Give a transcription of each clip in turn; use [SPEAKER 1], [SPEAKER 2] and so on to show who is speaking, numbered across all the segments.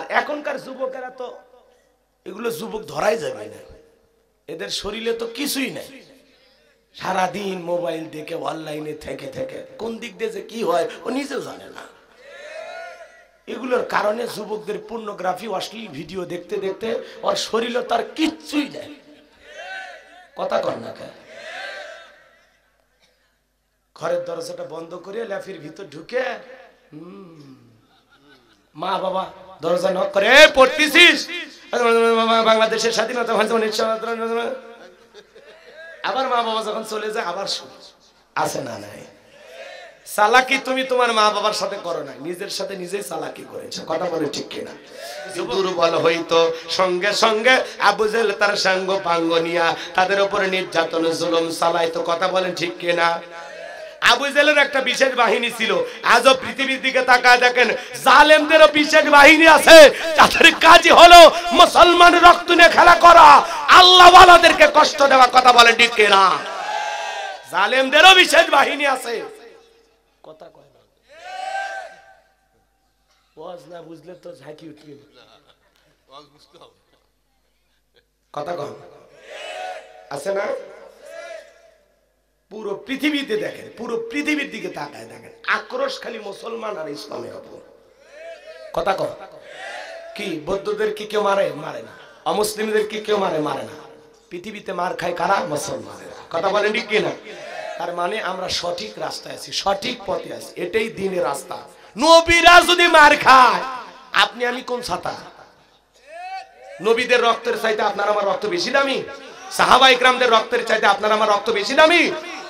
[SPEAKER 1] এখনকার যুবকেরা তো এগুলো যুবক ধরাই যাবে না, এদের শরীরে তো কিছুই নাই, সারাদিন মোবাইল দেখে অনলাইনে থেকে থেকে কোন দিক দিয়ে যে কি হয় ও নিজেও জানে না। এগুলোর কারণে যুবকদের পর্নোগ্রাফি অশ্লীল ভিডিও দেখতে দেখতে ওর শরীরে তার কিচ্ছুই নেই। কথা কর না কেন? ঘরের দরজাটা বন্ধ করে ল্যাফির ভিতর ঢুকে মা বাবা দরজা নক করে পড়তেছিস বাংলাদেশের স্বাধীনতা, আবার মা বাবা যখন চলে যায় আবার আছে না নাই। চালাকি তুমি তোমার মা বাবার সাথে করো না, নিজের সাথে নিজেই চালাকি করেছো। কথা বলে ঠিক কিনা? দুর্বল হইতো সঙ্গে সঙ্গে আবু জেহেল তার সাঙ্গ পাঙ্গ নিয়া তাদের উপরে নির্যাতন জুলুম চালাইতো। কথা বলেন ঠিক কিনা? আবু জেহেলের একটা বিশেষ বাহিনী ছিল। আজও পৃথিবীর দিকে তাকায় দেখেন, জালেমদেরও বিশেষ বাহিনী আছে যাদের কাজই হলো মুসলমানের রক্ত নিয়ে খেলা করা, আল্লাহ ওয়ালাদেরকে কষ্ট দেওয়া। কথা বলেন ঠিক কিনা? জালেমদেরও বিশেষ বাহিনী আছে। কথা কয় না, ওয়াজ না বুঝলে তো ঝাঁকি উঠবে। কথা কয় আছে না? পুরো পৃথিবীতে দেখেন, পুরো পৃথিবীর দিকে তাকায় দেখেন, আক্রোশ খালি মুসলমান আর ইসলামের উপর। কথা কয় কি? বৌদ্ধদের কি কেউ মারে? মারে না। অমুসলিমদের কি কেউ মারে? মারে না। পৃথিবীতে মার খায় কারা? মুসলমানেরা। কথা বলেন ঠিক কিনা? তার মানে আমরা সঠিক রাস্তায় আছি, সঠিক পথে আছি, এটাই দ্বীনের রাস্তা। নবীরা যদি মার খায়, আপনি আমি কোন ছাতা? নবীদের রক্তের চাইতে আপনার আমার রক্ত বেশি দামি? সাহাবা ইকরামদের রক্তের চাইতে আপনার আমার রক্ত বেশি দামি?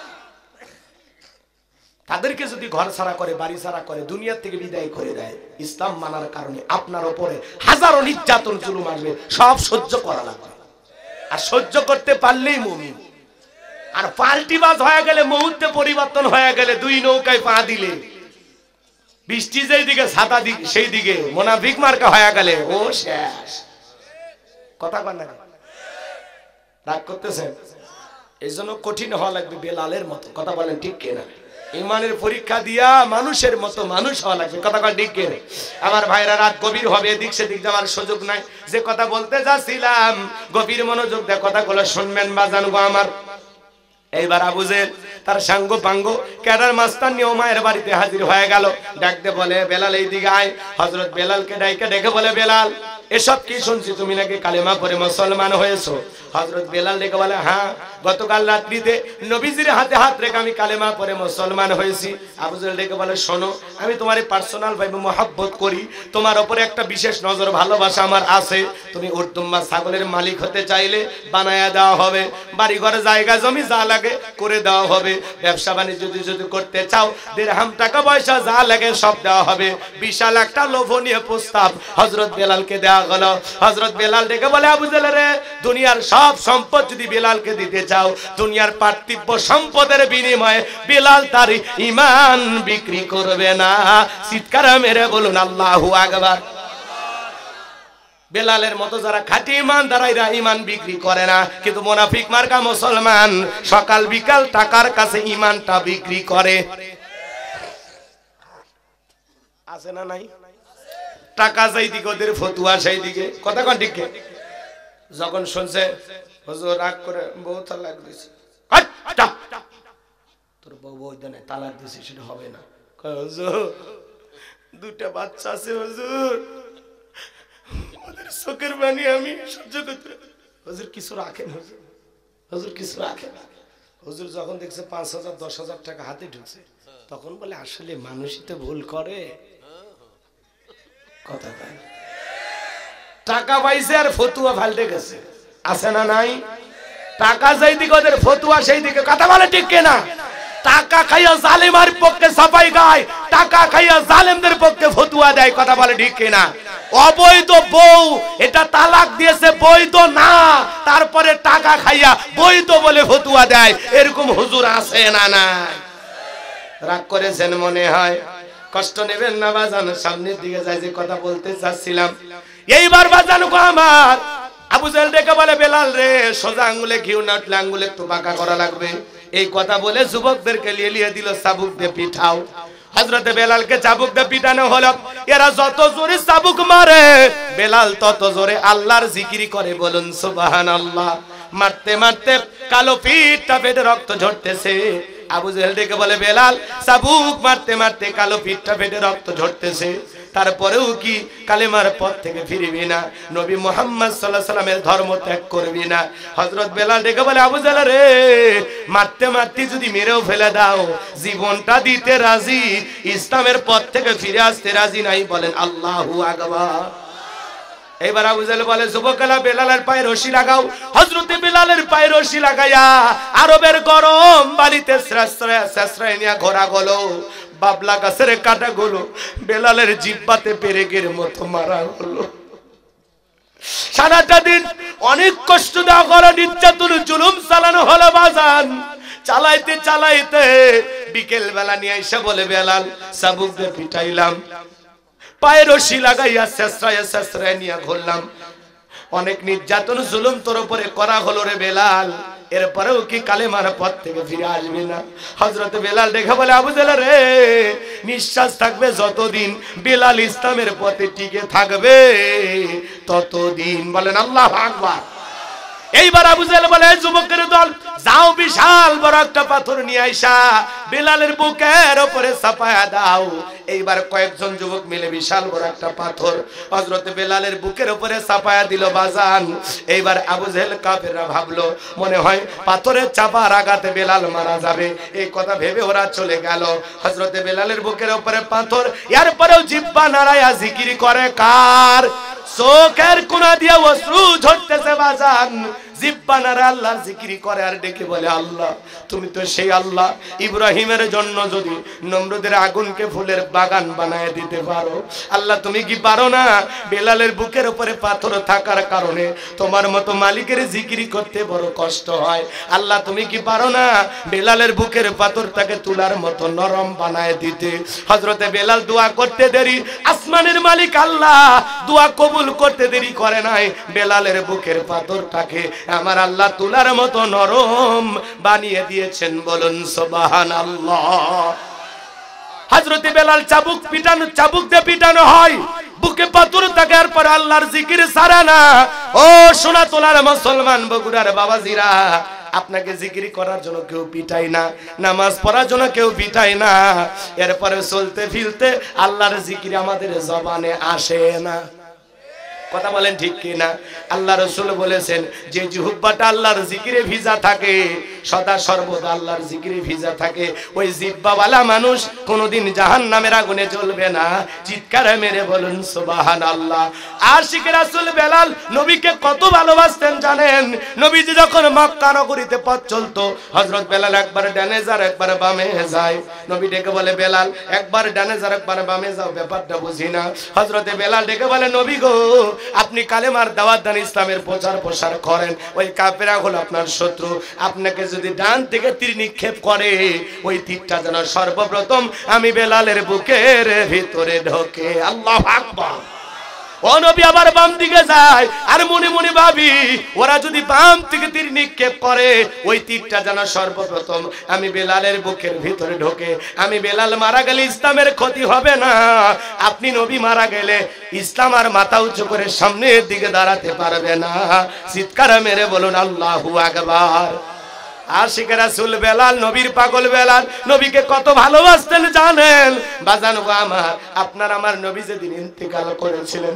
[SPEAKER 1] তাদেরকে যদি ঘর ছাড়া করে, বাড়ি ছাড়া করে, দুনিয়া থেকে বিদায় করে দেয়, ইসলাম মানার কারণে আপনার উপরে হাজারো নির্যাতন জুলুম আসবে, সব সহ্য করা লাগবে। আর সহ্য করতে পারলেই মুমিন। আর পাল্টিবাজ হয়ে গেলে, মুহূর্তে পরিবর্তন হয়ে গেলে, দুই নৌকায় পা দিলে, বৃষ্টি যেই দিকে ছাতা দিকে সেই দিকে মুনাফিক মার্কা হয়ে গেলে ও শেষ। কথা কন না? রাগ করতেছেন? এই জন্য কঠিন হওয়া লাগবে বেলালের মতো। কথা বলেন ঠিক কিনা? ইমানের পরীক্ষা দিয়া মানুষের মতো মানুষ হওয়া লাগবে। কথা কন ঠিক কিনা? আমার ভাইরা, রাত গভীর হবে, এদিক সেদিক যাওয়ার সুযোগ নাই। যে কথা বলতে যাচ্ছিলাম গভীর মনোযোগ দিয়ে কথাগুলো শুনবেন বাজান গো আমার। এইবার আবু জেহেল তার সাঙ্গ পাঙ্গ ক্যাডার মাস্টার নিয়ে মায়ের বাড়িতে হাজির হয়ে গেল। ডাকতে বলে, বেলাল এইদিকে আয়। হযরত বেলালকে ডেকে বলে, বেলাল এসব কি শুনছি, তুমি নাকি কালেমা পড়ে মুসলমান হয়েছো? হযরত বেলাল ডেকে বলে, হ্যাঁ, গতকাল রাত্রিতে নবীজির হাতে হাত রেখে আমি কালেমা পড়ে মুসলমান হয়েছি। আবু জেহেল ডেকে বলে, শোনো, আমি তোমার পার্সোনাল ভাবে মহব্বত করি, তোমার উপরে একটা বিশেষ নজর ভালোবাসা আমার আছে। তুমি উর্দুম্বা ছাগলের মালিক হতে চাইলে বানায়া দেওয়া হবে, বাড়ি ঘরে জায়গা জমি যা লাগে করে দেওয়া হবে, ব্যবসা বাণিজ্য যদি করতে চাও দিরহাম টাকা পয়সা যা লাগে সব দেওয়া হবে। বিশাল একটা লোভনীয় প্রস্তাব হযরত বেলালকে দেওয়া গেল। হযরত বেলাল ডেকে বলে, আবু জেহেল রে, দুনিয়ার সব সম্পদ যদি বেলালকে দিতে চাও, দুনিয়ার পার্থিব সম্পদের বিনিময়ে বেলাল তার ঈমান বিক্রি করবে না। চিৎকার মেরে বলুন আল্লাহু আকবার। বেলালের মতো যারা খাঁটি ইমানদাররা ঈমান বিক্রি করে না, কিন্তু মুনাফিক মার্কা মুসলমান সকাল বিকাল টাকার কাছে ঈমানটা বিক্রি করে। আছে না নাই? টাকা যেই দিকে ওদের ফতুয়া সেই দিকে। কথা কোন দিকে? যখন শুনছে হুজুর রাগ করে বউ তালাক দিয়েছে, তোর বউ দেনে তালাক দিয়েছে, সেটা হবে না। হুজুর দুটা বাচ্চা আছে হুজুর, ওদের চোখের পানি আমি সহ্য করতে। হুজুর কিছু রাখেন, হুজুর হুজুর কিছু রাখেন। হুজুর যখন দেখছে 5,000 10,000 টাকা হাতে ঢুকছে, তখন বলে, আসলে মানুষই তো ভুল করে। কথা বলে, টাকা পাইছে আর ফতুয়া ফালতে গেছে। আছে না নাই? টাকা যেই দিকে ওদের ফতুয়া সেই দিকে। কথা বলে ঠিক কিনা? টাকা খাইয়া জালেমের পক্ষে সাফাই গায়, টাকা খাইয়া জালেমদের পক্ষে ফতুয়া দেয়। কথা বলে ঠিক কিনা? অবৈধ বউ এটা তালাক দিয়েছে, বৈধ না, তারপরে টাকা খাইয়া বৈধ বলে ফতুয়া দেয়। এরকম হুজুর আছে না নাই? রাগ করেছেন মনে হয়, কষ্ট নেবেন না বাজান, সামনের দিকে যাই। যে কথা বলতে চাচ্ছিলাম, এইবার বাজান গো আমার, আবু জেহেল ডেকে বলে, বেলাল রে, সোজা আঙ্গুলে ঘিউ না উঠলে আঙ্গুলে একটু বাঁকা করা লাগবে। এই কথা বলে যুবকদেরকে লিয়ে দিল, চাবুক দিয়ে পিঠাও। হযরতে বেলালকে চাবুক দিয়ে পিটানো হলো। এরা যত জোরে চাবুক মারে বেলাল তত জোরে আল্লাহর জিকির করে, বলুন সুবহানাল্লাহ। মারতে মারতে কালো পিঠটা ফেটে রক্ত ঝরতেছে। আবু জেহেল ডেকে বলে, বেলাল চাবুক মারতে মারতে কালো পিঠটা ফেটে রক্ত ঝরতেছে, তারপরেও কি কালেমার পথ থেকে ফিরবি না? নবী মুহাম্মদ সাল্লাল্লাহু আলাইহি সাল্লামের ধর্ম ত্যাগ করবি না? হযরত বেলাল ডেকে বলে, আবু জেহেল রে, মারতে মারতে যদি মেরেও ফেলে দাও, জীবনটা দিতে রাজি, ইসলামের পথ থেকে ফিরে আসতে রাজি নাই? বলেন আল্লাহু আকবার। এইবার আবু জেহেল বলে, যুবকেরা বেলালের পায়ে রশি লাগাও। হযরতে বেলালের পায়ে রশি লাগাইয়া আরবের গরম বালিতে শেষরায় নিয়ে ঘোরা গলো, বাবলা গাছের কাটা গুলো বেলালের জিহ্বাতে পেরেকের মতো মারা হলো। সারাটা দিন অনেক কষ্ট দেওয়া হলো, নির্যাতন জুলুম চালানো হলো বাজান। চালাইতে চালাইতে বিকেল বেলা নিয়ে এসে বলে, বেলাল চাবুক দিয়ে পিটাইলাম, পায়ে রশি লাগাইয়া শেষরায় নিয়ে ঘুরলাম, অনেক নির্যাতন জুলুম তোর উপরে করা হলো রে বেলাল, এরপরেও কি কালেমার পথ থেকে ফিরে আসবি না? হযরত বেলাল দেখে বলে, আবু জেহেল রে, নিঃশ্বাস থাকবে যতদিন বেলাল ইসলামের পথে টিকে থাকবে ততদিন। বলেন আল্লাহু আকবার। এইবার আবু জেহেল বলে, যুবকের দল যাও, বিশাল বড় একটা পাথর নিয়ে আইসা বেলালের বুকের উপরে চাপায়া দাও। এইবার কয়েকজন যুবক মিলে বিশাল বড় একটা পাথর হযরতে বেলালের বুকের উপরে চাপায়া দিল বাজান। এইবার আবু জেহেল কাফেররা ভাবলো মনে হয় পাথরের চাপার আঘাতে বেলাল মারা যাবে, এই কথা ভেবে ওরা চলে গেল। হযরতে বেলালের বুকের উপরে পাথর, এরপরেও জিহ্বা নাড়ায়া জিকির করে কার? চোখের কোনা দিয়ে অশ্রু ঝরতেছে বাজান, জিহ্বা নাড়া আল্লাহর জিকির করে আর ডেকে বলে, আল্লাহ তুমি তো সেই আল্লাহ, ইব্রাহিমের জন্য যদি নমরুদের আগুনকে ফুলের বাগান বানায় দিতে পারো, আল্লাহ তুমি কি পারো না? বেলালের বুকের উপরে পাথর থাকার কারণে তোমার মতো মালিকের জিকির করতে বড় কষ্ট হয়, আল্লাহ তুমি কি পারো না বেলালের বুকের পাথরটাকে তুলার মতো নরম বানায় দিতে? হযরতে বেলাল দোয়া করতে দেরি, আসমানের মালিক আল্লাহ দোয়া কবুল করতে দেরি করে নাই, বেলালের বুকের পাথরটাকে আমার আল্লাহ তুলার মতো নরম বানিয়ে দিয়েছেন। বলুন সুবহানাল্লাহ। হযরতে বেলাল চাবুক দিয়ে পিটানো হয়, বুকে পাথর থাকে, এরপর আল্লাহর জিকির ছাড়ে না। ও সোনা তোলার মুসলমান বগুড়ার বাবাজিরা, আপনাকে জিকির করার জন্য কেউ পিটায় না, নামাজ পড়ার জন্য কেউ পিটায় না, এরপরে চলতে ফিরতে আল্লাহর জিকির আমাদের জবানে আসে না। কথা বলেন ঠিক কি না? আল্লাহ রাসূল বলেছেন যে জিহ্বাটা আল্লাহর জিকিরে ভিজা থাকে, সদা সর্বদা আল্লাহর জিকিরে ভিজা থাকে, ওই জিহ্বাওয়ালা মানুষ কোনোদিন জাহান্নামের আগুনে জ্বলবে না। চিৎকার মেরে বলুন সুবহানাল্লাহ। আশিক রাসূল বেলাল নবীকে কত ভালোবাসতেন জানেন? নবীজি যখন মক্কা নগরীতে পথ চলতো, হযরত বেলাল একবার ডানে যায় একবার বামে যায়। নবী ডেকে বলে, বেলাল একবার ডানে যায় একবার বামে যাও, ব্যাপারটা বুঝি না। হযরতে বেলাল ডেকে বলে, নবী গো, আপনি কালেমার দাওয়াত দেন, ইসলামের প্রচার প্রসার করেন, ওই কাফেররা হলো আপনার শত্রু, আপনাকে যদি ডান থেকে তীর নিক্ষেপ করে, ওই তীরটা যেন সর্বপ্রথম আমি বেলালের বুকের ভিতরে ঢোকে। আল্লাহু আকবার। ও নবী আবার বাম দিকে যায়, আর মনে মনে ভাবি ওরা যদি বাম থেকে তীর নিক্ষেপ করে, ওই তীরটা যেন সর্বপ্রথম আমি বেলালের বুকের ভিতরে ঢোকে। আমি বেলাল মারা গেলে ইসলামের ক্ষতি হবে না, আপনি নবী মারা গেলে ইসলাম আর মাথা উঁচু করে সামনের দিকে দাঁড়াতে পারবে না। চিৎকার মেরে বলুন আল্লাহু আকবার। আশিক রাসূল বেলাল, নবীর পাগল বেলাল, নবীকে কত ভালোবাসতেন জানেন? বাজানো গো আমার, আপনার আমার নবী যেদিন ইন্তেকাল করেছিলেন,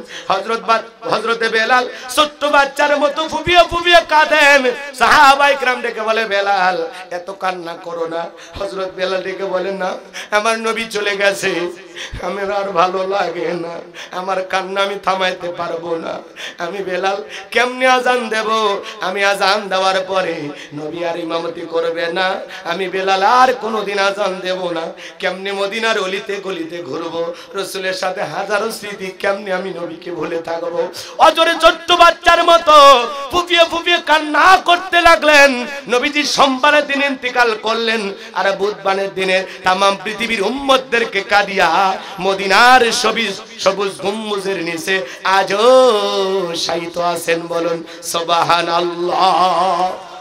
[SPEAKER 1] হযরতে বেলাল ছোট্ট বাচ্চার মতো ফুপিয়ে ফুপিয়ে কাঁদেন। সাহাবায়ে কেরাম ডেকে বলে, বেলাল এত কান্না করো না। হযরত বেলাল ডেকে বলেন, না আমার নবী চলে গেছে, আমার আর ভালো লাগে না, আমার কান্না আমি থামাইতে পারবো না। আমি বেলাল কেমনে আজান দেব? আমি আজান দেওয়ার পরে নবী আর ইমামতি করবে না, আমি বেলাল আর কোনোদিন আজান দেব না। কেমনে মদিনার অলিতে গলিতে ঘুরবো, রাসূলের সাথে হাজারো স্মৃতি, কেমনে আমি নবীকে ভুলে থাকবো? অজরে ছোট্ট বাচ্চার মতো ফুপিয়ে ফুপিয়ে কান্না করতে লাগলেন। নবীজি সোমবারের দিন ইন্তেকাল করলেন, আর বুধবারের দিনে তামাম পৃথিবীর উম্মতদেরকে কাঁদিয়া মদিনার সবুজ গম্বুজের নিচে আজও শায়িত আছেন। বলুন সুবহানাল্লাহ।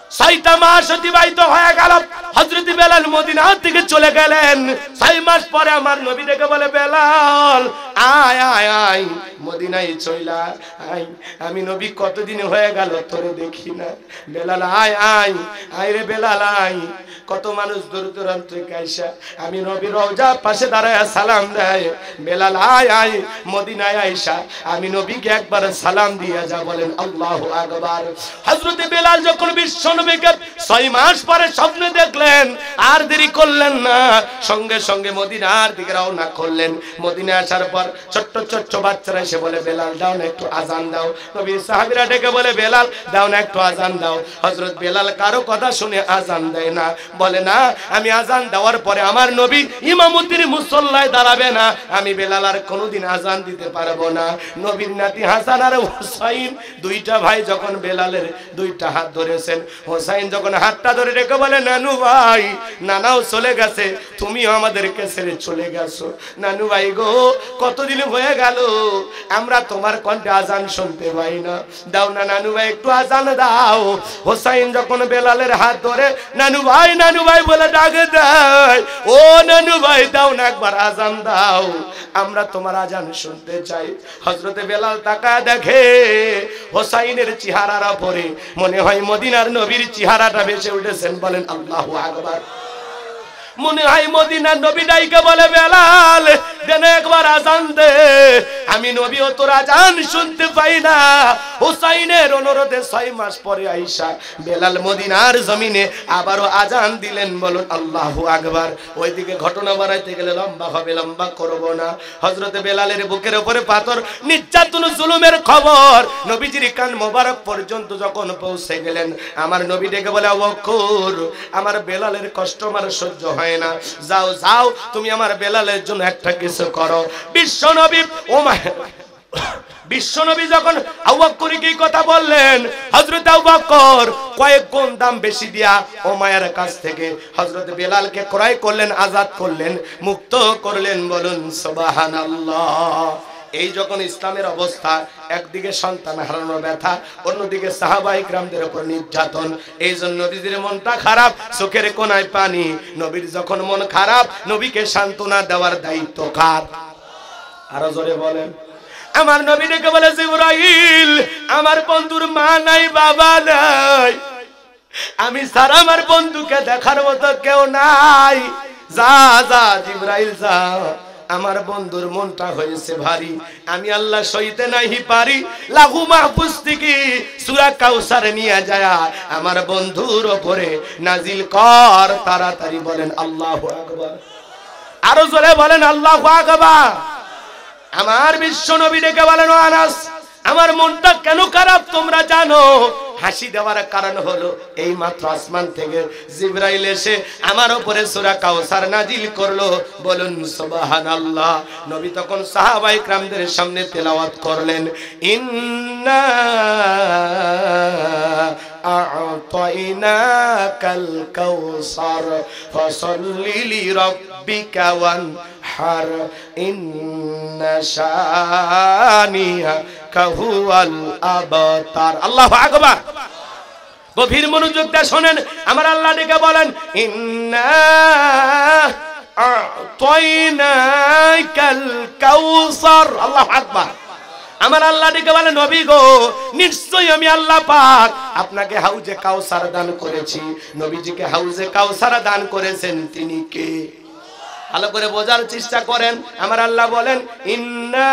[SPEAKER 1] 6টা মাস অতিবাহিত হয়ে গেল। হযরত বেলাল মদিনা থেকে চলে গেলেন। 6 মাস পরে আমার নবী ডেকে বলে, বেলাল আয় আয় আয় মদিনায় চইলা আয়, আমি নবী কতদিন হয়ে গেল তোরে দেখি না। বেলাল আয় আয় আয় রে বেলাল আয়। কত মানুষ দূর দূরান্ত থেকে আইসা আমি নবীর রওজা পাশে দাঁড়ায় সালাম দেয়। বেলাল আয় আয় মদিনায় আইসা আমি নবীকে একবার সালাম দিয়ে যা, বলেন আল্লাহু আকবার। হযরত বেলাল যখন বিশ্ব নবীকে 6 মাস পরে স্বপ্নে দেখলেন, আর দেরি করলেন না, সঙ্গে সঙ্গে মদিনার দিকে রওনা করলেন। মদিনায় আসার পর ছোট্ট ছোট্ট বাচ্চারা এসে বলে, বেলাল দাও না একটু আজান দাও। নবীর সাহাবীরা ডেকে বলে, বেলাল দাও না একটু আজান দাও। হযরত বেলাল কারো কথা শুনে আজান দেয় না, বলে না আমি আজান দেওয়ার পরে আমার নবী ইমামতির মুসল্লায় দাঁড়াবে না, আমি বেলাল আর কোনোদিন আজান দিতে পারবো না। নবীর নাতি হাসান আর হুসাইন 2টা ভাই যখন বেলালের 2টা হাত ধরেছেন, হুসাইন যখন হাতটা ধরে রেখে বলে, নানু ভাই নানাও চলে গেছে, তুমিও আমাদেরকে ছেড়ে চলে গেছো। নানু ভাই গো কতদিন হয়ে গেল আমরা তোমার কণ্ঠে আজান শুনতে পাই না, দাও না নানু ভাই একটু আজান দাও। হুসাইন যখন বেলালের হাত ধরে নানু ভাই বলে ডাকে দেয়, ও নানু ভাই দাও না একবার আজান দাও, আমরা তোমার আজান শুনতে চাই। হযরতে বেলাল তাকায় দেখে হুসাইনের চেহারার উপরে মনে হয় মদিনার নবীর চেহারাটা ভেসে উঠেছেন, বলেন আল্লাহু আকবার। মনে হয় মদিনার নবী ডাইকে বলে, বেলাল দেন একবার আজান দে, আমি নবী ও তোর আজান শুনতে পাই না। হুসাইনের অনুরোধে 6 মাস পরে আইসা বেলাল মদিনার জমিনে আবারও আজান দিলেন, বলুন আল্লাহু আকবার। ওইদিকে ঘটনা বাড়াইতে গেলে লম্বা হবে, লম্বা করব না। হযরতে বেলালের বুকের উপরে পাথর নির্যাতন জুলুমের খবর নবীজির কান মোবারক পর্যন্ত যখন পৌঁছে গেলেন, আমার নবী ডেকে বলে, আবু বকর আমার বেলালের কষ্ট আমার সহ্য হয় না, যাও যাও তুমি আমার বেলালের জন্য একটা কিছু করো। বিশ্বনবী যখন আবু বকরকে কথা বললেন, হযরত আবু বকর কয়েক গুণ দাম বেশি দিয়া উমাইয়ার কাছ থেকে হযরত বেলালকে ক্রয় করলেন, আজাদ করলেন, মুক্ত করলেন, বলুন সুবহানাল্লাহ। এই যখন ইসলামের অবস্থা, একদিকে সন্তান হারানোর ব্যথা, অন্যদিকে সাহাবায়ে কিরামদের উপর নির্যাতন, এই জন্য নবীর মনটা খারাপ, চোখের কোণায় পানি। নবীর যখন মন খারাপ, নবীকে সান্ত্বনা দেওয়ার দায়িত্ব কার? আরো জোরে বলেন। আমার নবী ডেকে বলে, জিবরাইল আমার বন্ধুর মা নাই বাবা নাই, আমি সারা আমার বন্ধুকে দেখার মতো কেউ নাই, যা যা জিবরাইল যা, আমার বন্ধুর মনটা হয়েছে ভারী, আমি আল্লাহ সইতে নাহি পারি, লাহু মাহফুজ থেকে সূরা কাউসার নিয়ে যায় আমার বন্ধুর উপরে নাজিল কর তাড়াতাড়ি, বলেন আল্লাহু আকবার। আরো জোরে বলেন আল্লাহু আকবার। আমার বিশ্ব নবী ডেকে বলেন, আনাস আমার মনটা কেন খারাপ তোমরা জানো? হাসি দেওয়ার কারণ হলো এই মাত্র আসমান থেকে জিবরাইল এসে আমার উপরে সূরা কাউসার নাজিল করলো, বলুন সুবহানাল্লাহ। নবী তখন সাহাবায়ে কিরামদের সামনে তেলাওয়াত করলেন, ইন্না আ'তাইনাকাল কাউসার ফাসাল্লি লিরাব্বিকা ওয়ানহার ইন্না শানিয়াকা হুয়াল আবতার। আল্লাহু আকবার। গভীর মনোযোগ দিয়ে শুনেন, আমার আল্লাহ ডেকে বলেন, ইন্না আ'তাইনাকাল কাউসার। আল্লাহু আকবার। আমার আল্লাহ ডেকে বলে, নবী গো নিশ্চয়ই আমি আল্লাহ পাক আপনাকে হাউজে কাউসার দান করেছি। নবীজিকে হাউজে কাউসার দান করেছেন তিনি কে? ভালো করে বোঝার চেষ্টা করেন। আমার আল্লাহ বলেন, ইন্না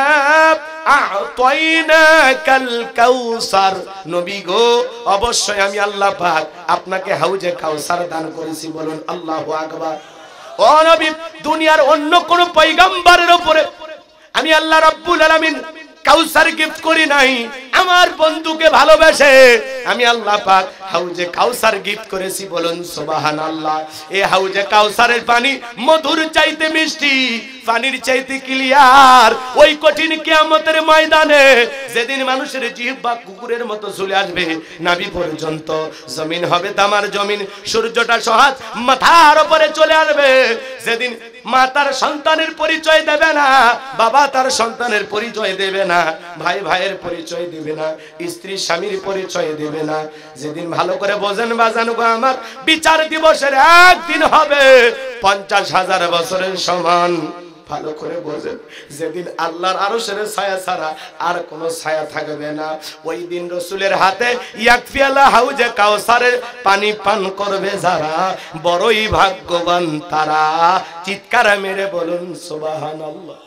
[SPEAKER 1] আ'তাইনাকাল কাউসার, নবী গো অবশ্যই আমি আল্লাহ পাক আপনাকে হাউজে কাউসার দান করেছি, বলুন আল্লাহু আকবার। ও নবী, দুনিয়ার অন্য কোন পয়গম্বরের উপরে আমি আল্লাহ রাব্বুল আলামিন কাউসার গিফট করি নাই, আমার বন্ধুকে ভালোবেসে আমি আল্লাহ পাক হাউজে কাউসার গিফট করেছি, বলুন সুবহানাল্লাহ। এই হাউজে কাউসারের পানি মধুর চাইতে মিষ্টি, পানির চাইতে ক্লিয়ার। ওই কঠিন কিয়ামতের ময়দানে যেদিন মানুষের জিহ্বা কুকুরের মতো ঝুলে আসবে নাভি পর্যন্ত, জমিন হবে তামার জমিন, সূর্যটা সহাত মাথার উপরে চলে আসবে। যেদিন মা তার সন্তানের পরিচয় দেবে না, বাবা তার সন্তানের পরিচয় দেবে না, ভাই ভাইয়ের পরিচয় দেবে না, স্ত্রী স্বামীর পরিচয় দেবে না। যেদিন ভালো করে বোঝেন বাজান গো আমার, বিচার দিবসের একদিন হবে 50,000 বছরের সমান। ভালো করে বোঝেন, যেদিন আল্লাহর আরশের ছায়া ছাড়া আর কোনো ছায়া থাকবে না, ওই দিন রাসূলের হাতে এক পেয়ালা হাউজে কাউসারের পানি পান করবে যারা, বড়ই ভাগ্যবান তারা। চিৎকার মেরে বলুন সুবহানাল্লাহ।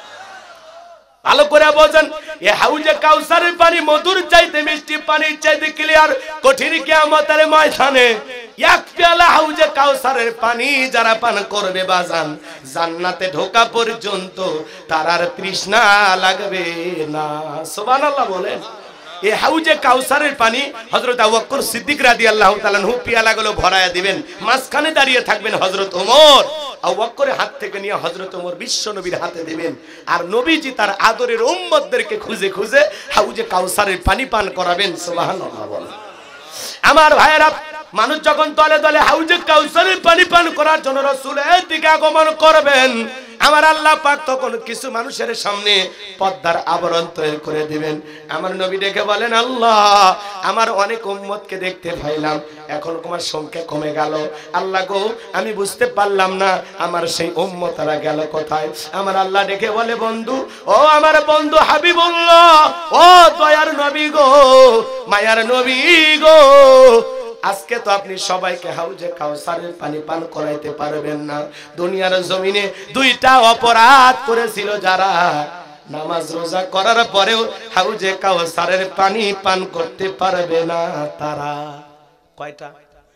[SPEAKER 1] ভালো করে বোঝেন, এই হাউজে কাউসারের পানি মধুর চাইতে মিষ্টি, পানির চাইতে ক্লিয়ার। কঠিন কিয়ামতের ময়দানে এক পেয়ালা হাউজে কাউসারের পানি যারা পান করবে বাজান, জান্নাতে ঢোকা পর্যন্ত তার আর তৃষ্ণা লাগবে না। সুবহানাল্লাহ বলেন। এই হাউজে কাউসারের পানি হযরত আবু বকর সিদ্দিক রাদিয়াল্লাহু তাআলা আনহু পেয়ালাগুলো ভরায়া দিবেন, মাঝখানে দাঁড়িয়ে থাকবেন হযরত ওমর। আবু বকরের হাত থেকে নিয়ে হযরত ওমর বিশ্ব নবীর হাতে দিবেন, আর নবীজি তার আদরের উম্মতদেরকে খুঁজে খুঁজে হাউজে কাউসারের পানি পান করাবেন। সুবহানাল্লাহ বলেন। আমার ভাইয়েরা, মানুষ যখন দলে দলে হাউজে কাউসারের পানি পান করার জন্য রাসূলের দিকে আগমন করবেন, আমার আল্লাহ পাক তখন কিছু মানুষের সামনে পর্দার আবরণ তৈরি করে দিবেন। আমার নবী ডেকে বলেন, আল্লাহ আমার অনেক উম্মতকে দেখতে পাইলাম, এখন তোমার সংখ্যা কমে গেল। আল্লাহ গো, আমি বুঝতে পারলাম না আমার সেই উম্মতরা গেল কোথায়। আমার আল্লাহ ডেকে বলে, বন্ধু, ও আমার বন্ধু হাবিবুল্লাহ, ও দয়ার নবী গো, মায়ার নবী গো, আজকে তো আপনি সবাইকে হাউজে কাউসারের পানি পান করাইতে পারবেন না। দুনিয়ার জমিনে দুইটা অপরাধ করেছিল যারা, নামাজ রোজা করার পরেও হাউজে কাউসারের পানি পান করতে পারবে না তারা। কয়টা?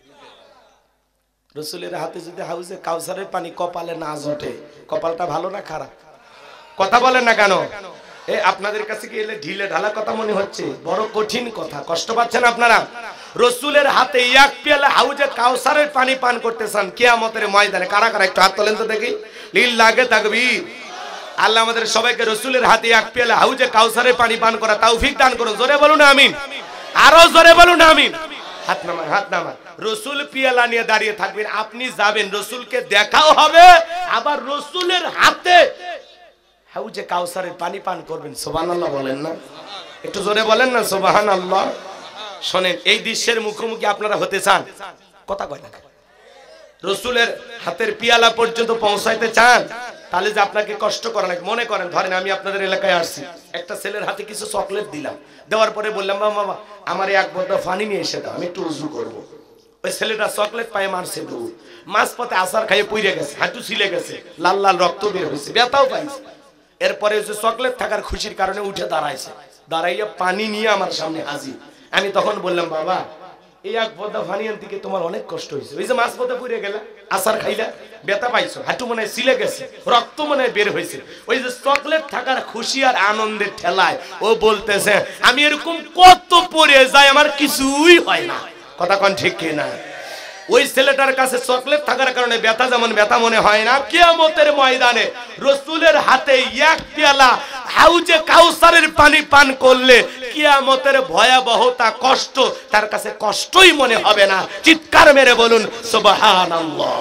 [SPEAKER 1] রাসূলের হাতে যদি হাউজে কাউসারের পানি কপালে না জোটে, কপালটা ভালো না খারাপ? কথা বলেন না কেন? আপনাদের কাছে কি এলে ঢিলে ঢালা কথা মনে হচ্ছে? বড় কঠিন কথা, কষ্ট পাচ্ছেন আপনারা? রাসূলের হাতে এক পেয়ালা হাউজে কাউসারের পানি পান করতে চান কিয়ামতের ময়দানে? কারা কারা একটু হাত তোলেন তো দেখি। লিল্লাহি তাকবীর। আল্লাহ আমাদের সবাইকে রাসূলের হাতে এক পেয়ালা হাউজে কাউসারের পানি পান করা তৌফিক দান করুন। জোরে বলুন আমিন, আরো জোরে বলুন আমিন। হাত নামান, হাত নামান। রাসূল পেয়ালা নিয়ে দাঁড়িয়ে থাকবেন, আপনি যাবেন, রাসূলকে দেখাও হবে, আবার রাসূলের হাতে হাউজে কাউসারের পানি পান করবেন। সুবহানাল্লাহ বলেন না? একটু জোরে বলেন না সুবহানাল্লাহ। শোনেন, এই দৃশ্যের মুখোমুখি আপনারা হতে চান? কথা কয় না? রাসূলের হাতের পিয়ালা পর্যন্ত পৌঁছাইতে চান? তাহলে যে আপনাকে কষ্ট করা লাগে। মনে করেন, ধরেন আমি আপনাদের এলাকায় আসছি, একটা ছেলের হাতে কিছু চকলেট দিলাম, দেওয়ার পরে বললাম, বাবা আমার এক বোতল পানি নিয়ে এসে দাও, আমি একটু উজু করবো। ওই ছেলেটা চকলেট পায়ে মারছে দৌড়, মাঝপথে আসার খাইয়ে পইরে গেছে, হাঁটু ছিলে গেছে, লাল লাল রক্ত বের হয়েছে, ব্যথাও পাইছে। এরপরে যে চকলেট থাকার খুশির কারণে উঠে দাঁড়াইছে, দাঁড়াইয়া পানি নিয়ে আমার সামনে হাজির। আমি তখন বললাম, বাবা এই এক বোতল পানি আনতে গিয়ে তোমার অনেক কষ্ট হয়েছে, ওই যে মাছ পথে পুড়ে গেলে, আসার খাইলা, ব্যথা পাইছো, হাঁটু মনে হয় ছিলে গেছে, রক্ত মনে হয় বের হয়েছে। ওই যে চকলেট থাকার খুশি আর আনন্দের ঠেলায় ও বলতেছে, আমি এরকম কত পড়ে যাই, আমার কিছুই হয় না। কথা কোন ঠিক কিনা? ওই ছেলেটার কাছে চকলেট থাকার কারণে ব্যথা যেমন ব্যথা মনে হয় না, কিয়ামতের ময়দানে রাসূলের হাতে এক পেয়ালা হাউজে কাউসারের পানি পান করলে কিয়ামতের ভয়াবহতা, কষ্ট তার কাছে কষ্টই মনে হবে না। চিৎকার মেরে বলুন সুবহানাল্লাহ।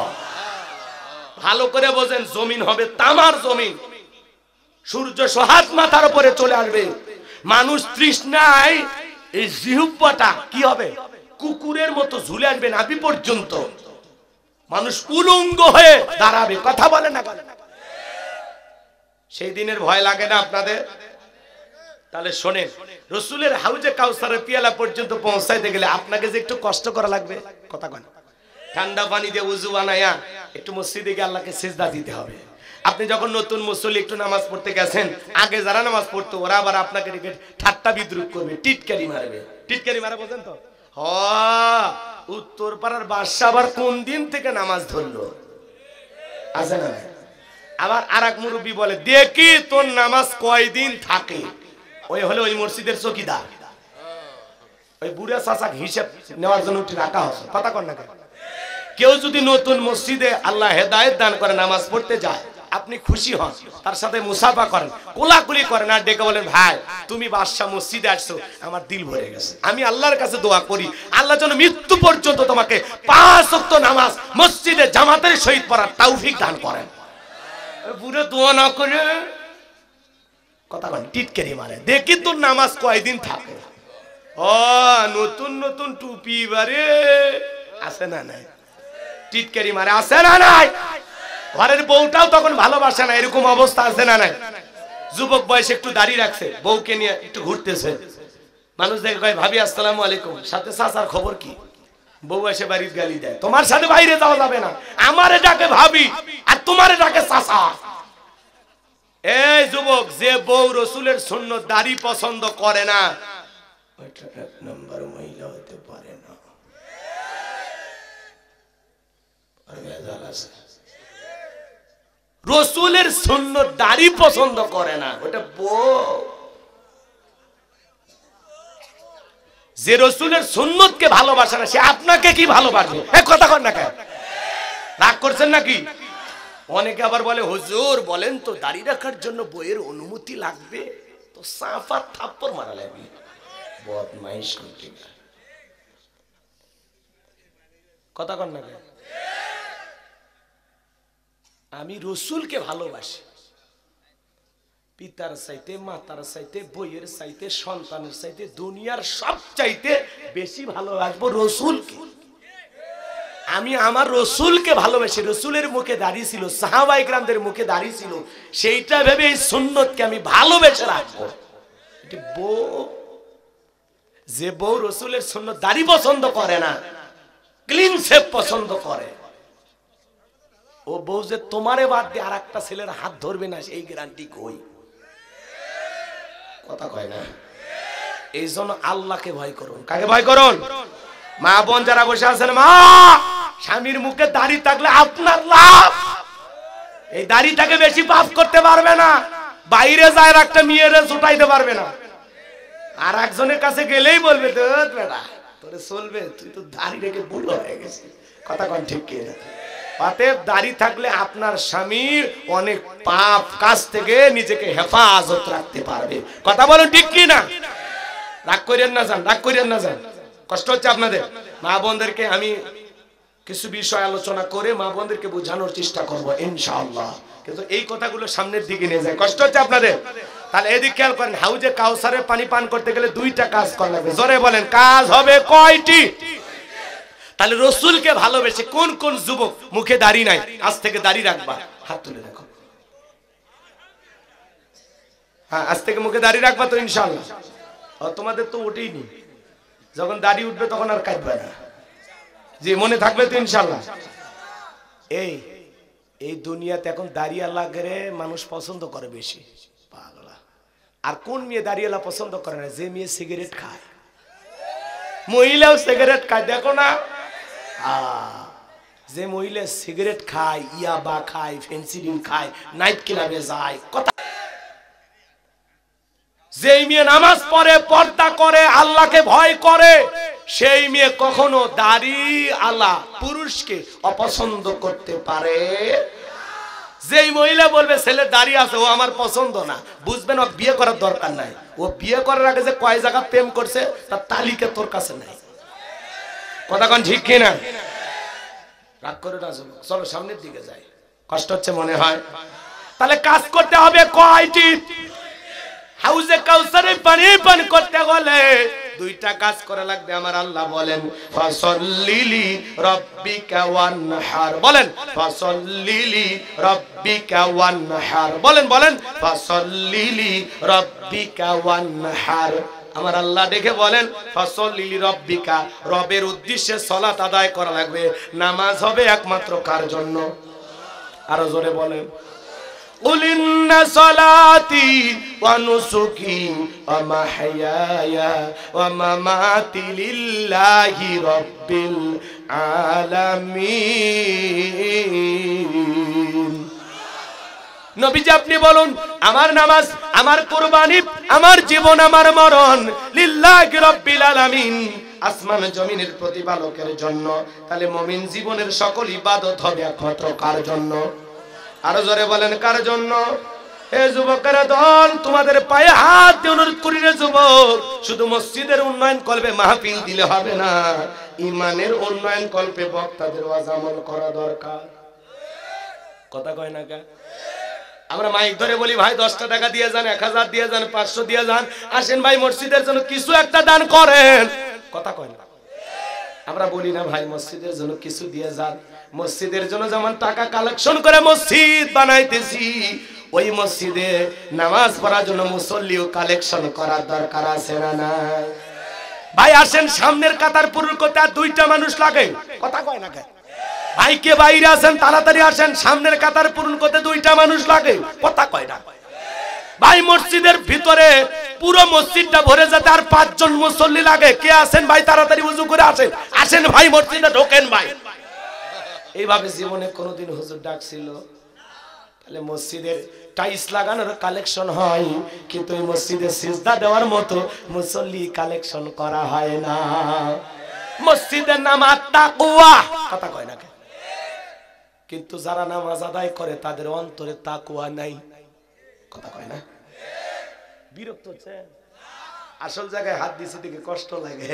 [SPEAKER 1] ভালো করে বোঝেন, জমিন হবে তামার জমিন, সূর্য সহাত মাথার উপরে চলে আসবে। মানুষ তৃষ্ণায় এই জিহ্বাটা কি হবে? কুকুরের মতো ঝুলে আসবে নাভি পর্যন্ত, মানুষ উলঙ্গ হয়ে দাঁড়াবে। কথা বলে না? সেই দিনের ভয় লাগে না আপনাদের? তাহলে শোনেন, রাসূলের হাউজে কাউসারের পিয়ালা পর্যন্ত পৌঁছাইতে গেলে আপনাকে যে একটু কষ্ট করা লাগবে। কথা কয় না? ঠান্ডা পানি দিয়ে উযু বানায়া একটু মসজিদে গিয়ে আল্লাহকে সিজদা দিতে হবে। আপনি যখন নতুন মুসল্লি একটু নামাজ পড়তে গেছেন, আগে যারা নামাজ পড়তো ওরা আবার আপনাকে ডেকে ঠাট্টা বিদ্রুপ করবে, টিটকারি মারবে। টিটকারি মারা বোঝেন তো? উত্তর পাড়ার বাদশা আবার কোন দিন থেকে নামাজ ধরলো আছে না? আবার আর এক মুরব্বী বলে, দেখি তোর নামাজ কয়দিন থাকে। ওই হলো ওই মসজিদের চৌকিদার, ওই বুড়া চাচাক হিসেব নেওয়ার জন্য উঠে রাখা হচ্ছে। কথা কর না? কেউ যদি নতুন মসজিদে আল্লাহ হেদায়েত দান করে নামাজ পড়তে যায়, আপনি খুশি হন, তার সাথে মুসাফা করেন, কোলাকুলি করেন, আর ডেকে বলেন ভাই তুমি বাদশা মসজিদে আসছো, আমার দিল ভরে গেছে। আমি আল্লাহর কাছে দোয়া করি আল্লাহ যেন মৃত্যু পর্যন্ত তোমাকে 5 ওয়াক্ত নামাজ মসজিদে জামাতের সহিত পড়ার তৌফিক দান করেন। পুরো দোয়া না করে কথা বলেন, টিটকারি মারে, দেখি তোর নামাজ কয়দিন থাকে। ও নতুন নতুন টুপি বারে আছে না নাই, টিটকারি মারে আছে না নাই, ঘরের বউটাও তখন ভালোবাসে না, এরকম অবস্থা আছে না নাই। যুবক বয়সে একটু দাঁড়িয়ে রাখছে, বউকে নিয়ে একটু ঘুরতেছে, মানুষ দেখে কয় ভাবি আসসালামু আলাইকুম, সাথে চাচার খবর কি, বউ এসে বাড়ির গালি দেয়, তোমার সাথে বাইরে যাওয়া যাবে না, আমারে ডাকে ভাবি আর তোমারে ডাকে চাচা। এই যুবক, যে বউ রসুলের সুন্নত দাড়ি পছন্দ করে না ওইটা 1 নম্বর মহিলা হতে পারে না। রসুলের সুন্নত দাড়ি পছন্দ করে না ওটা বউ। যে রসুলের সুন্নতকে ভালোবাসে না সে আপনাকে কি ভালোবাসবে? কথা কর না কেন, রাগ করছেন নাকি? অনেকে আবার বলে হুজুর বলেন তো দাড়ি রাখার জন্য বইয়ের অনুমতি লাগবে, তো সাফা থাপ্পড় মারা লাগবে, বদমাইশ করতে। কথা কর না কেন? আমি রসুলকে ভালোবাসি, পিতার চাইতে, মাতার চাইতে, বইয়ের চাইতে, সন্তানের চাইতে, দুনিয়ার সব চাইতে বেশি ভালোবাসবো রসুলকে। আমি আমার রসুলকে ভালোবাসি। রসুলের মুখে দাড়ি ছিল, সাহাবায়ে কেরামদের মুখে দাড়ি ছিল, সেইটা ভেবে এই সুন্নতকে আমি ভালোবেসে রাখবো। বউ, যে বউ রসুলের সুন্নত দাড়ি পছন্দ করে না, ক্লিন শেভ পছন্দ করে, ও বউ যে তোমারে বাদ দিয়ে আর একটা ছেলের হাত ধরবে না সেই গ্যারান্টি কই? কথা কয় না। এই জন্য আল্লাহকে ভয় করুন। কাকে ভয় করুন? মা বোন যারা বসে আছেন, মা স্বামীর মুখে দাড়ি থাকলে আপনার লাভ, এই দাড়িটাকে বেশি পাপ করতে পারবে না, বাইরে যায় একটা মেয়েরে ছুটাইতে পারবে না, আর একজনের কাছে গেলেই বলবে বেটা তোরে চলবে, তুই তো দাড়ি রেখে বুড়ো হয়ে গেছে। কথা কন ঠিক কিনা? অতএব দাড়ি থাকলে আপনার স্বামীর অনেক পাপ কাজ থেকে নিজেকে হেফাজত রাখতে পারবে। কথা বলুন ঠিক কিনা? রাগ করেন না যান, রাগ করেন না যান, কষ্ট হচ্ছে আপনাদের। মা বোনদেরকে আমি কিছু বিষয় আলোচনা করে মা বোনদেরকে বোঝানোর চেষ্টা করবো ইনশাআল্লাহ, কিন্তু এই কথাগুলো সামনের দিকে নিয়ে যায়, কষ্ট হচ্ছে আপনাদের। তাহলে এদিকে খেয়াল করেন, হাউজে কাউসারে পানি পান করতে গেলে 2টা কাজ করা লাগবে। জোরে বলেন, কাজ হবে কয়টি? তাহলে রসুলকে ভালোবেসে কোন কোন যুবক মুখে দাড়ি নাই আজ থেকে দাড়ি রাখবা? হাত তুলে দেখো। হ্যাঁ, আজ থেকে মুখে দাড়ি রাখবা তো ইনশাআল্লাহ। তোমাদের তো ওঠেই নি, যখন দাড়ি উঠবে তখন আর কাটবে না, যে মনে থাকবে তো ইনশাআল্লাহ। এই দুনিয়াতে এখন দাড়িওয়ালা করে মানুষ পছন্দ করে বেশি, পাগলা। আর কোন মেয়ে দাড়িওয়ালা পছন্দ করে না? যে মেয়ে সিগারেট খায়, মহিলাও সিগারেট খায়, দেখো না? যে মহিলা সিগারেট খায়, ইয়াবা খায়, ফেন্সিডিল খায়, নাইট ক্লাবে যায়, কথা। যে মেয়ে নামাজ পড়ে, পর্দা করে, আল্লাহকে ভয় করে, সেই মেয়ে কখনো দাড়ি আলা পুরুষকে অপছন্দ করতে পারে। যেই মহিলা বলবে ছেলে দাড়ি আছে ও আমার পছন্দ না, বুঝবেন ও বিয়ে করার দরকার নাই। ও বিয়ে করার আগে যে কয় জায়গা প্রেম করছে তার তালিকা তোর কাছে নাই। কথা কোন ঠিক কিনা? রাগ করে না, চলো সামনের দিকে যাই, কষ্ট হচ্ছে মনে হয়। তাহলে কাজ করতে হবে কয়টি? হাউজে কাউসারে পানি পান করতে গেলে 2টা কাজ করা লাগবে। আমার আল্লাহ বলেন, ফাসাল্লিলি রাব্বিকা ওয়ানহার। বলেন ফাসাল্লিলি রাব্বিকা ওয়ানহার। বলেন বলেন ফাসাল্লিলি রাব্বিকা ওয়ানহার। আমার আল্লাহ দেখে বলেন ফাসাল্লিলি রাব্বিকা, রবের উদ্দেশ্যে সালাত আদায় করা লাগবে। নামাজ হবে একমাত্র কার জন্য? আরো জোরে বলেন, قل إن صلاتي ونسكي ومحياي ومماتي لله رب العالمين। নবীজি আপনি বলুন, আমার নামাজ, আমার কুরবানি, আমার জীবন, আমার মরণ লিল্লাহি রাব্বিল আলামিন, আসমান জমিনের প্রতিপালকের জন্য। তাহলে মুমিন জীবনের সকল ইবাদত হবে একমাত্র কার জন্য? আরো জোরে বলেন কার জন্য? এ যুবকেরা দল, তোমাদের পায়ে হাত দিয়ে অনুরোধ করি রে যুবক, শুধু মসজিদের উন্নয়ন কল্পে মাহফিল দিলে হবে না, ইমানের উন্নয়ন কল্পে বক্তাদের ওয়াজ আমল করা দরকার। কথা কয় না কে? আমরা মাইক ধরে বলি ভাই 10টা টাকা দিয়ে যান, 1000 দিয়ে যান, 500 দিয়ে যান, আসেন ভাই মসজিদের জন্য কিছু একটা দান করেন। কথা কয় না? আমরা বলি না ভাই মসজিদের জন্য কিছু দিয়ে যান? মসজিদের জন্য যেমন টাকা কালেকশন করে মসজিদ বানাইতেছি, ওই মসজিদে নামাজ পড়ার জন্য মুসল্লিও কালেকশন করার দরকার আছে না নাই? ভাই আসেন, সামনের কাতার পূরণ করতে আর 2টা মানুষ লাগে। কথা কয় না কে? ভাই কে বাইরে আছেন তাড়াতাড়ি আসেন, সামনের কাতার পূরণ করতে 2টা মানুষ লাগে। কথা কয় না? ভাই মসজিদের ভিতরে পুরো মসজিদটা ভরে যেতে আর 5 জন মুসল্লি লাগে। কে আছেন ভাই তাড়াতাড়ি ওযু করে আসেন, আসেন ভাই মসজিদে ঢোকেন ভাই। এইভাবে জীবনে কোনোদিন হুজুর ডাকছিল? তাহলে মসজিদের টাইলস লাগানোর কালেকশন হয়, কিন্তু এই মসজিদে সিজদা দেওয়ার মতো মুসল্লি কালেকশন করা হয় না। মসজিদের নামাজ তাকওয়া। কথা কয় না? কিন্তু যারা নামাজ আদায় করে তাদের অন্তরে তাকওয়া নাই। কথা কয় না? বিরক্ত হচ্ছে? আসল জায়গায় হাত দিছে দেখে কষ্ট লাগে।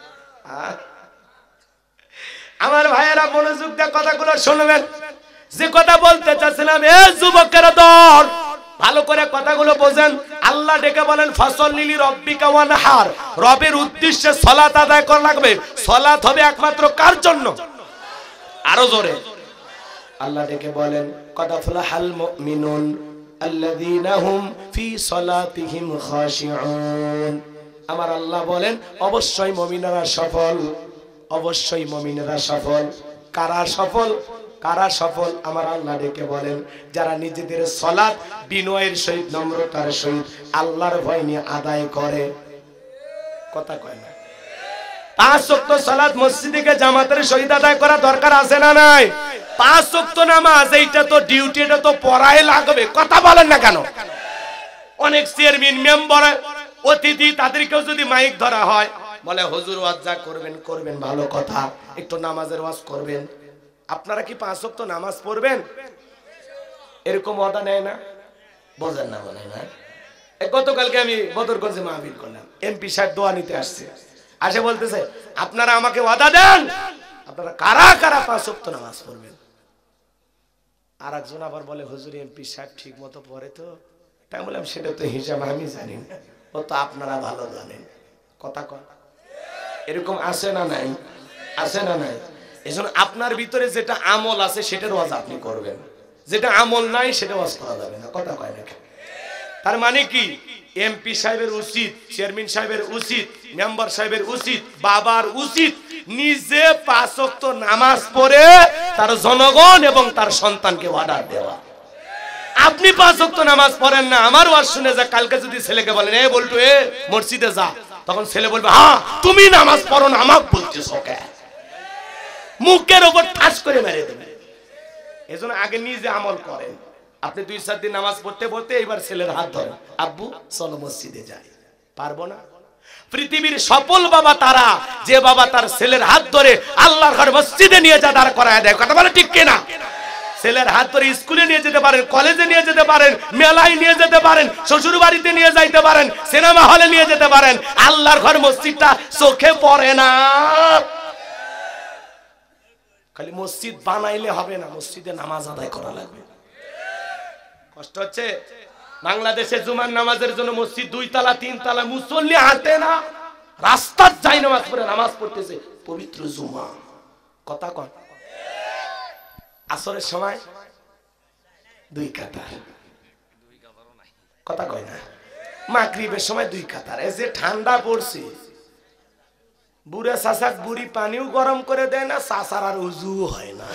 [SPEAKER 1] আমার ভাইয়েরা মনোযোগ দিয়ে কথাগুলো শুনবেন। যে কথা বলতে চাচ্ছিলাম, এ যুবকেরা দল, ভালো করে কথাগুলো বোঝেন। আল্লাহ ডেকে বলেন ফাসল্লি লিরাব্বিকা ওয়ানহার, রবের উদ্দেশ্যে সালাত আদায় করা লাগবে। সালাত হবে একমাত্র কার জন্য? আরো জোরে। আল্লাহ ডেকে বলেন কদ আফলাহাল মুমিনুন আল্লাযীনা হুম ফি সালাতিহিম খাশিউন। আমার আল্লাহ বলেন অবশ্যই মুমিনেরা সফল, অবশ্যই মুমিনেরা সফল। কারা সফল? কারা সফল? আমার আল্লাহ ডেকে বলেন যারা নিজেদের সালাত বিনয়ের সহিত, নম্রতার সহিত, আল্লাহর ভয় নিয়ে আদায় করে। কথা কয় না? 5 ওয়াক্ত সালাত মসজিদে গিয়ে জামাতের সহিত আদায় করা দরকার আছে না নাই? 5 ওয়াক্ত নামাজ, এইটা তো ডিউটি, এটা তো পড়াই লাগবে। কথা বলেন না কেন? অনেক চেয়ারম্যান, মেম্বার, অতিথি, তাদেরকেও যদি মাইক ধরা হয়, বলে হুজুর ওয়াজ যা করবেন করবেন, ভালো কথা, একটু নামাজের ওয়াজ করবেন। আপনারা কি 5 ওয়াক্ত নামাজ পড়বেন? এরকম ওয়াদা নেয় না? বোঝেন না মনে না? গতকালকে আমি বদরগঞ্জে মাহফিল করলাম, এমপি সাহেব দোয়া নিতে আসছে, আসে বলতেছে আপনারা আমাকে ওয়াদা দেন, আপনারা কারা কারা 5 ওয়াক্ত নামাজ পড়বেন। আর একজন আবার বলে হুজুর এমপি সাহেব ঠিক মতো পড়ে তো। তাই বললাম সেটা তো হিসাব আমি জানি না, ও তো আপনারা ভালো জানেন। কথা কয় এরকম আছে না নাই? আছে না নাই? এজন্য আপনার ভিতরে যেটা আমল আছে সেটার ওয়াজ আপনি করবেন, যেটা আমল নাই সেটা ওয়াজ করা যাবে না। কথা কয় না? তার মানে কি এমপি সাহেবের উচিত, চেয়ারম্যান সাহেবের উচিত, মেম্বার সাহেবের উচিত, বাবার উচিত নিজে 5 ওয়াক্ত নামাজ পড়ে তার জনগণ এবং তার সন্তানকে অর্ডার দেওয়া। আপনি 5 ওয়াক্ত নামাজ পড়েন না, আমার ওয়াজ শুনে যা, কালকে যদি ছেলেকে বলেন এ বলটু এ মসজিদে যা, তখন ছেলে বলবে হ্যাঁ তুমি নামাজ পড়ো না, আমাকে বলতেছো কে? মুখের উপর ঠাস করে মেরে দেবে। এজন্য আগে নিজে আমল করেন। আপনি 2-4 দিন নামাজ পড়তে পড়তে এবার ছেলের হাত ধরেন, আব্বু চলো মসজিদে যাই। পারবো না? পৃথিবীর সফল বাবা তারা যে বাবা তার ছেলের হাত ধরে আল্লাহর ঘর মসজিদে নিয়ে যা দাঁড় করায় দেয়। কথা বলে ঠিক কিনা? ছেলের হাত ধরে স্কুলে নিয়ে যেতে পারেন, কলেজে নিয়ে যেতে পারেন, মেলায় নিয়ে যেতে পারেন, শ্বশুর বাড়িতে নিয়ে যাইতে পারেন, সিনেমা হলে নিয়ে যেতে পারেন। আল্লাহর ঘর মসজিদটা চোখে পড়ে না। খালি মসজিদ বানাইলে হবে না, মসজিদে নামাজ আদায় করা লাগবে। কষ্ট হচ্ছে? বাংলাদেশে জুমার নামাজের জন্য মসজিদ 2 তলা 3 তলা, মুসল্লি হাঁটে না, রাস্তার যাই নামাজ পড়ে নামাজ পড়তেছে পবিত্র জুমা। কথা কন? আসরের সময় 2 কাতার। কথা কয় না? মাগরিবের সময় 2 কাতার। এই যে ঠান্ডা পড়ছে, বুড়া চাচাক বুড়ি পানিও গরম করে দেয় না, চাচার আর উজু হয় না।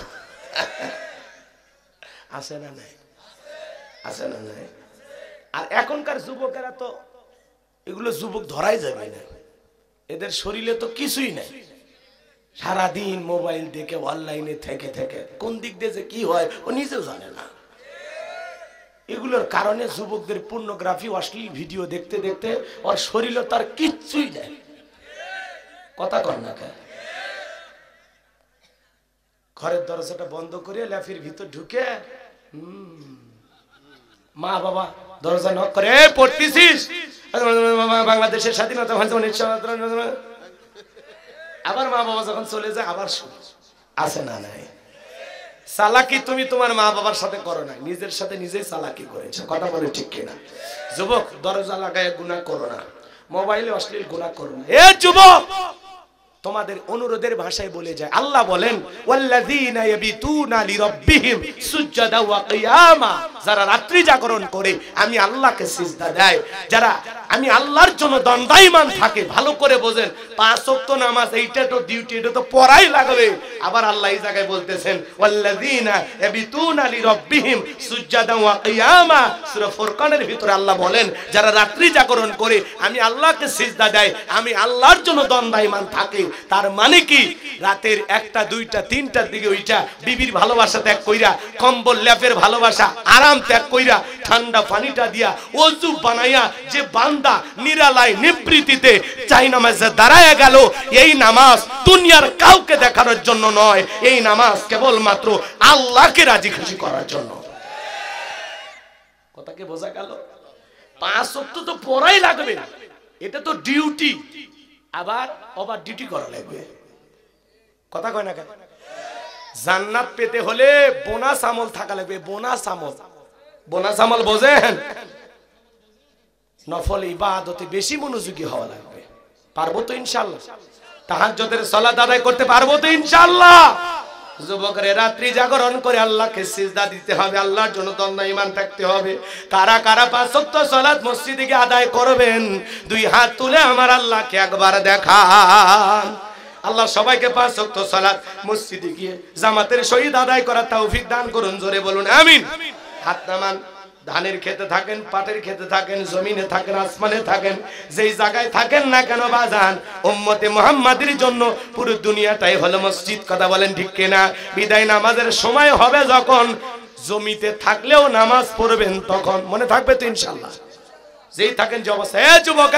[SPEAKER 1] আছে না নাই? আছে না নাই? আর এখনকার যুবকেরা তো এগুলো যুবক ধরাই যাবে না, এদের শরীরে তো কিছুই নাই। সারাদিন মোবাইল দেখে অনলাইনে থেকে থেকে কোন দিক দিয়ে যে কি হয় ও নিজেও জানে না। এগুলোর কারণে যুবকদের পর্নোগ্রাফি, অশ্লীল ভিডিও দেখতে দেখতে ওর শরীরে তার কিচ্ছুই নাই। কথা কর না কেন? ঘরের দরজাটা বন্ধ করে ল্যাফির ভিতর ঢুকে মা বাবা দরজা নক করে, পড়তেছিস? বাংলাদেশের স্বাধীনতা আবার মা বাবা যখন চলে যায় আবার আছে না নাই? চালাকি তুমি তোমার মা বাবার সাথে করো না, নিজের সাথে নিজেই চালাকি করেছো। কথা বলে ঠিক কিনা? যুবক, দরজা লাগায় গুনাহ করো না, মোবাইলে অশ্লীল গুনাহ করো না। এ যুবক, তোমাদের অনুরোধের ভাষায় বলে যায়, আল্লাহ বলেন ওয়াল্লাযীনা ইয়াবিতুনা লিরাব্বিহিম সুজদা ওয়া কিয়ামা, যারা রাত্রি জাগরণ করে আমি আল্লাহকে সিজদা দেয়, যারা আমি আল্লাহর জন্য দণ্ডায়মান থাকে। ভালো করে বোঝেন, 5 ওয়াক্ত নামাজ এইটা তো ডিউটি, এটা তো পড়াই লাগবে। আবার আল্লাহ এই জায়গায় বলতেছেন ওয়াল্লাযীনা ইয়াবিতুনা লিরাব্বিহিম সুজদা ওয়া কিয়ামা, সূরা ফুরকানের ভিতরে আল্লাহ বলেন যারা রাত্রি জাগরণ করে আমি আল্লাহকে সিজদা দেয়, আমি আল্লাহর জন্য দণ্ডায়মান থাকে। তার মানে কি? রাতের 1টা 2টা 3টার দিকে ওইটা বিবির ভালোবাসা ত্যাগ কইরা, কম্বল ল্যাপের ভালোবাসা আরাম ত্যাগ কইরা, ঠান্ডা পানিটা দিয়া ওযু বানাইয়া যে বান্দা নিরালায় নিবৃত্তিতে চাই নামাজে দাঁড়ায় গেল, এই নামাজ দুনিয়ার কাউকে দেখানোর জন্য নয়, এই নামাজ কেবলমাত্র আল্লাহকে রাজি খুশি করার জন্য। কথা কি বোঝা গেল? 5 ওয়াক্ত তো পড়াই লাগবে, এটা তো ডিউটি, আবার ওভার ডিউটি করা লাগবে। কথা কয় না কেন? জান্নাত পেতে হলে বোনাস আমল থাকা লাগবে। বোনাস আমল, বোনাস আমল বোঝেন? নফল ইবাদতে বেশি মনোযোগী হওয়া লাগবে। পারবো তো ইনশাআল্লাহ? তাহাজ্জুদের সালাত আদায় করতে পারবো তো ইনশাআল্লাহ? যুবকরে রাত্রি জাগরণ করে আল্লাহকে সিজদা দিতে হবে, আল্লাহর জন্য দণ্ডায়মান থাকতে হবে। কারা কারা 5 ওয়াক্ত সালাত মসজিদে গিয়ে আদায় করবেন? 2 হাত তুলে আমার আল্লাহকে একবার দেখান। আল্লাহ সবাইকে 5 ওয়াক্ত সালাত মসজিদে গিয়ে জামাতের সহিত আদায় করার তৌফিক দান করুন। জোরে বলুন আমিন। হাত নামান। ধানের খেতে থাকেন, পাটের খেতে থাকেন, জমিনে থাকেন, আসমানে থাকেন, যেই জায়গায় থাকেন না কেন বাজান, উম্মতে মুহাম্মাদের জন্য পুরো দুনিয়াটাই হলো মসজিদ। কথা বলেন ঠিক কিনা? বিদায় নামাজের সময় হবে যখন, জমিতে থাকলেও নামাজ পড়বেন তখন। মনে থাকবে তো ইনশাআল্লাহ? যেই থাকেন যে অবস্থা। এ যুবক,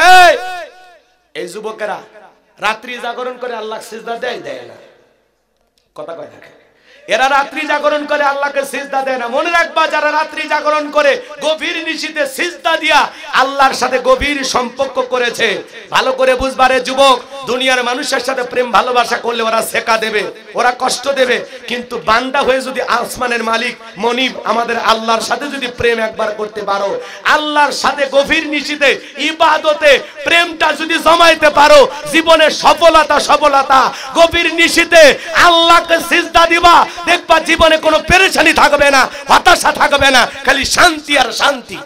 [SPEAKER 1] এই যুবকেরা রাত্রি জাগরণ করে আল্লাহ সিজদা দেয় না? কথা কয় না? এরা রাত্রি জাগরণ করে আল্লাহকে সিজদা দেয় না। মনে রাখবা, যারা রাত্রি জাগরণ করে গভীর নিশীথে সিজদা দিয়া আল্লাহর সাথে গভীর সম্পর্ক করেছে। ভালো করে বুঝবারে যুবক, দুনিয়ার মানুষের সাথে প্রেম ভালোবাসা করলে ওরা শেখা দেবে, ওরা কষ্ট দেবে, কিন্তু বান্দা হয়ে যদি আসমানের মালিক মনিব আমাদের আল্লাহর সাথে যদি প্রেম একবার করতে পারো, আল্লাহর সাথে গভীর নিশীথে ইবাদতে প্রেমটা যদি জমাইতে পারো, জীবনে সফলতা গভীর নিশীথে আল্লাহকে সিজদা দিবা, দেখবা জীবনে কোনো পেরেশানি থাকবে না, হতাশা থাকবে না, খালি শান্তি আর শান্তি।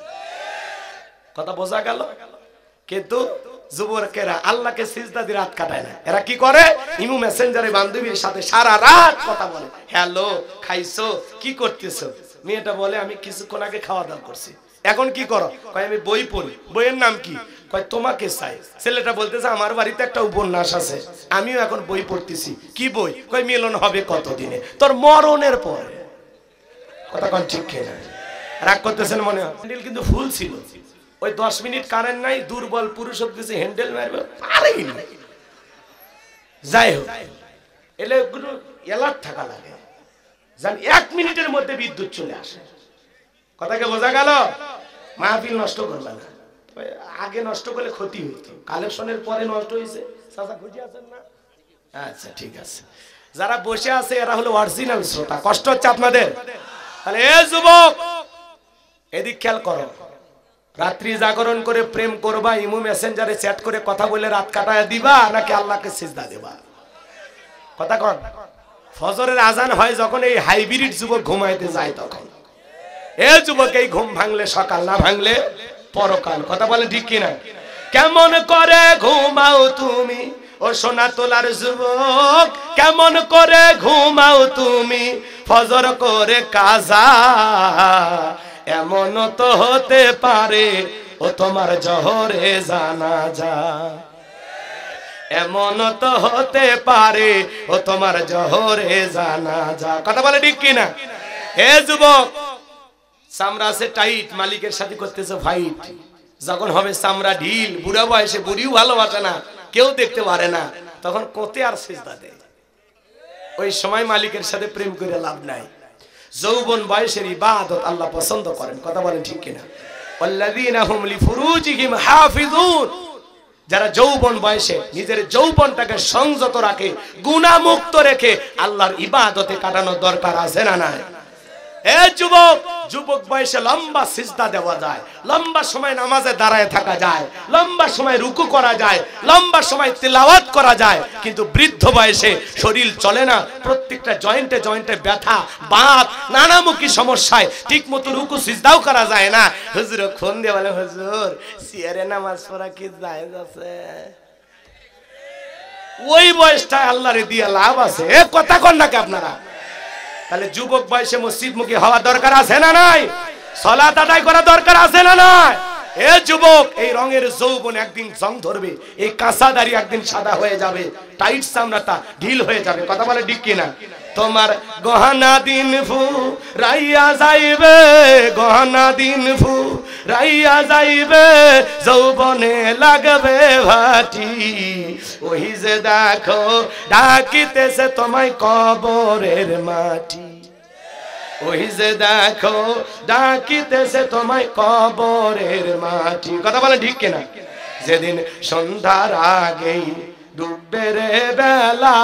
[SPEAKER 1] কথা বোঝা গেল? কিন্তু যুবকেরা আল্লাহকে সিজদা দিয়ে রাত কাটায় না। এরা কি করে? ইমু মেসেঞ্জারে বান্ধবীর সাথে সারা রাত কথা বলে। হ্যালো, খাইছো, কি করতেছো? মেয়েটা বলে আমি কিছুক্ষণ আগে খাওয়া দাওয়া করছি। এখন কি করো? কয় আমি বই পড়ি। বইয়ের নাম কি? কয় তোমাকে চাই। ছেলেটা বলতেছে আমার বাড়িতে একটা উপন্যাস আছে, আমিও এখন বই পড়তেছি। কি বই? কয় মিলন হবে কতদিনে, তোর মরণের পরে। কথা কোন ঠিক কিনা? রাগ করতেছেন মনে হয়? হ্যান্ডেল কিন্তু ফুল ছিল। ওই 10 মিনিট কারেন্ট নাই, দুর্বল পুরুষ কিছু হ্যান্ডেল মারবে পারেই না। যাই হোক, এলে এলার্ট থাকা লাগে, জান 1 মিনিটের মধ্যে বিদ্যুৎ চলে আসে। কথাকে বোঝা গেল? মাহফিল নষ্ট করবে না। আগে নষ্ট করলে ক্ষতি হইতো, কালেকশনের পরে নষ্ট হয়েছে। চাচা খুঁজে আছেন না? আচ্ছা ঠিক আছে। যারা বসে আছে এরা হলো অরিজিনাল শ্রোতা। কষ্ট হচ্ছে আপনাদের? তাহলে এ যুবক, এদিক খেয়াল করো। রাত্রি জাগরণ করে প্রেম করবা, ইমু মেসেঞ্জারে চ্যাট করে কথা বলে রাত কাটায় দিবা, নাকি আল্লাহকে সিজদা দেবা? কথা কন। ফজরের আজান হয় যখন এই হাইব্রিড যুবক ঘুমাইতে যায় তখন। এ যুবক, এই ঘুম ভাঙলে সকাল, না ভাঙলে পরকাল। কথা বলে ঠিক কিনা? কেমন করে ঘুমাও তুমি ও সোনা তোলার যুবক, কেমন করে ঘুমাও তুমি ফজর করে কাজা, এমন তো হতে পারে ও তোমার জহরে জানাজা, এমন তো হতে পারে ও তোমার জহরে জানাজা। কথা বলে ঠিক কিনা? হে যুবক, চামড়া আছে টাইট, মালিকের সাথে করতেছে ফাইট, যখন হবে চামড়া ঢিল, বুড়া বয়সে বুড়িও ভালোবাসে না, কেউ দেখতে পারে না, তখন কোতে আর সিজদা দেয়। ওই সময় মালিকের সাথে প্রেম করে লাভ নাই। যৌবন বয়সের ইবাদত আল্লাহ পছন্দ করেন, কথা বলেন ঠিক কিনা? ওয়াল্লাযীনা হুম লিফুরুজিহিম হাফিজুন, যারা যৌবন বয়সে নিজের যৌবনটাকে সংযত রাখে, গুনাহ মুক্ত রেখে আল্লাহর ইবাদতে কাটানোর দরকার আছে না নাই? এ যুবক, যুবক বয়সে লম্বা সিজদা দেওয়া যায়, লম্বা সময় নামাজে দাঁড়ায় থাকা যায়, লম্বা সময় রুকু করা যায়, লম্বা সময় তিলাওয়াত করা যায়, কিন্তু বৃদ্ধ বয়সে শরীর চলে না, প্রত্যেকটা জয়েন্টে জয়েন্টে ব্যথা, বাত, নানামুখী সমস্যায় ঠিকমতো রুকু সিজদাও করা যায় না। হুজুর ফোন দিয়ে বলে, হুজুর সিয়ারে নামাজ পড়া কি জায়েজ আছে? ওই বয়সটা আল্লাহরে দিয়ে লাভ আছে? এ কথা কন নাকি আপনারা? তাহলে যুবক বয়সে মসজিদমুখী হওয়া দরকার আছে না নাই? সালাত আদায় করা দরকার আছে না নাই? এ যুবক, এই রঙের যৌবন একদিন জং ধরবে, এই কাঁচা দাড়ি একদিন সাদা হয়ে যাবে, টাইট চামড়াটা ঢিল হয়ে যাবে, কথা বলে ঠিক কিনা? তোমার গহনা দিন ফু রাইয়া যাইবে, গহনা দিন ফু রাইয়া যাইবে, যৌবনে লাগবে ভাটি, ওই যে দেখো ডাকিতেছে তোমায় কবরের মাটি, ওই যে দেখো ডাকিতেছে তোমায় কবরের মাটি, কথা বলে ঠিক কিনা? যেদিন সন্ধ্যার আগেই ডুববে রে বেলা,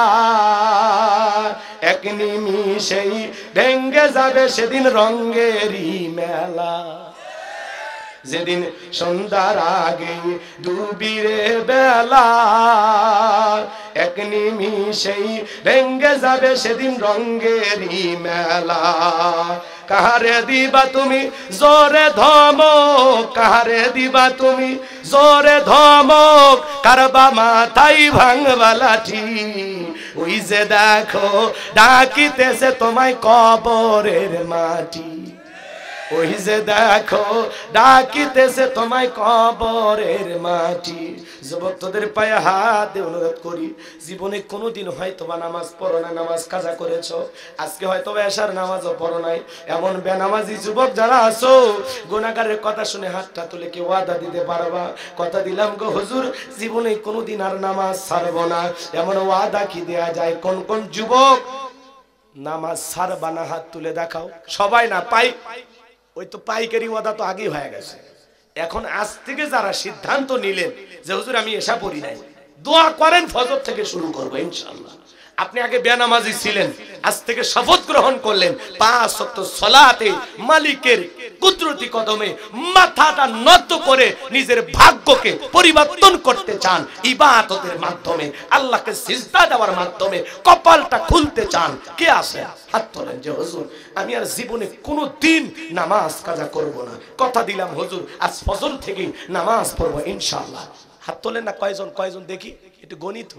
[SPEAKER 1] এক নিমিষেই ভেঙ্গে যাবে সেদিন রঙেরই মেলা, যেদিন সন্ধ্যার আগেই ডুবি রে বেলা, এক নিমিষেই ভেঙ্গে যাবে সেদিন রঙেরই মেলা। কাহারে দিবা তুমি জোরে ধমক, কাহারে দিবা তুমি জোরে ধমক, কারবা মাথায় ভাঙবা লাঠি, ওই যে দেখো ডাকিতেছে তোমায় কবরের মাটি, ওই যে দেখো ডাকিতেছে তোমায় কবরের মাটি। যুবক, তোদের পায়ে হাত দিয়ে অনুরোধ করি, জীবনে কোনোদিন হয়তো বা নামাজ পড়ো না, নামাজ কাজা করেছো, আজকে হয়তো এশার নামাজও পড়ো নাই, এমন বেনামাজি যুবক যারা আছো, গুনাহগারের কথা শুনে হাতটা তুলে কি ওয়াদা দিতে পারবা? কথা দিলাম গো হুজুর, জীবনে কোনোদিন আর নামাজ ছাড়বো না, এমন ওয়াদা কি দেয়া যায়? কোন কোন যুবক নামাজ ছাড়বা না? হাত তুলে দেখাও। সবাই না, পাই, ওই তো পাইকারি ওয়াদা তো আগেই হয়ে গেছে। এখন আজ থেকে যারা সিদ্ধান্ত নিলেন যে হুজুর আমি এসা পড়ি নাই, দোয়া করেন ফজর থেকে শুরু করবো ইনশাআল্লাহ। আপনি আগে বেনামাজি ছিলেন, আজ থেকে শপথ গ্রহণ করলেন 5 ওয়াক্ত সালাতে মালিকের কুদরতি কদমে মাথাটা নত করে নিজের ভাগ্যকে পরিবর্তন করতে চান ইবাদতের মাধ্যমে, আল্লাহকে সিজদা দেওয়ার মাধ্যমে কপালটা খুলতে চান। কে আছে? হাত তোলেন যে হুজুর আমি আর জীবনে কোনো দিন নামাজ কাজা করব না, কথা দিলাম হুজুর আজ ফজর থেকে নামাজ পড়বো ইনশাআল্লাহ। হাত তোলেন না কয়জন? কয়জন দেখি, একটু গণিত।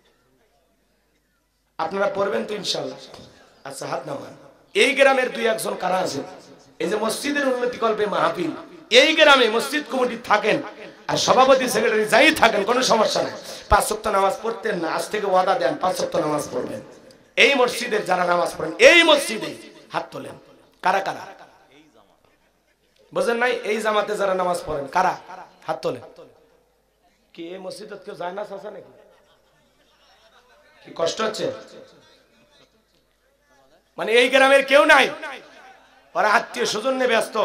[SPEAKER 1] আপনারা পড়বেন তো ইনশাআল্লাহ? আচ্ছা হাত নামান। এই গ্রামের 2-1 জন কারা আছে? এই যে মসজিদের উন্নতি কল্পে মাহফিল, এই গ্রামে মসজিদ কমিটি থাকেন আর সভাপতি সেক্রেটারি যাই থাকেন, কোনো সমস্যা নাই। 5 ওয়াক্ত নামাজ পড়তেন না, আজ থেকে ওয়াদা দেন 5 ওয়াক্ত নামাজ পড়বেন। এই মসজিদের যারা নামাজ পড়েন এই মসজিদে হাত তোলেন। কারা কারা বুঝেন নাই? এই জামাতে যারা নামাজ পড়েন কারা? হাত তোলেন। কি এই মসজিদে কেউ যায় না? আছে নাকি? কি কষ্ট হচ্ছে? মানে এই গ্রামের কেউ নাই, ওরা আত্মীয় স্বজন নিয়ে ব্যস্ত,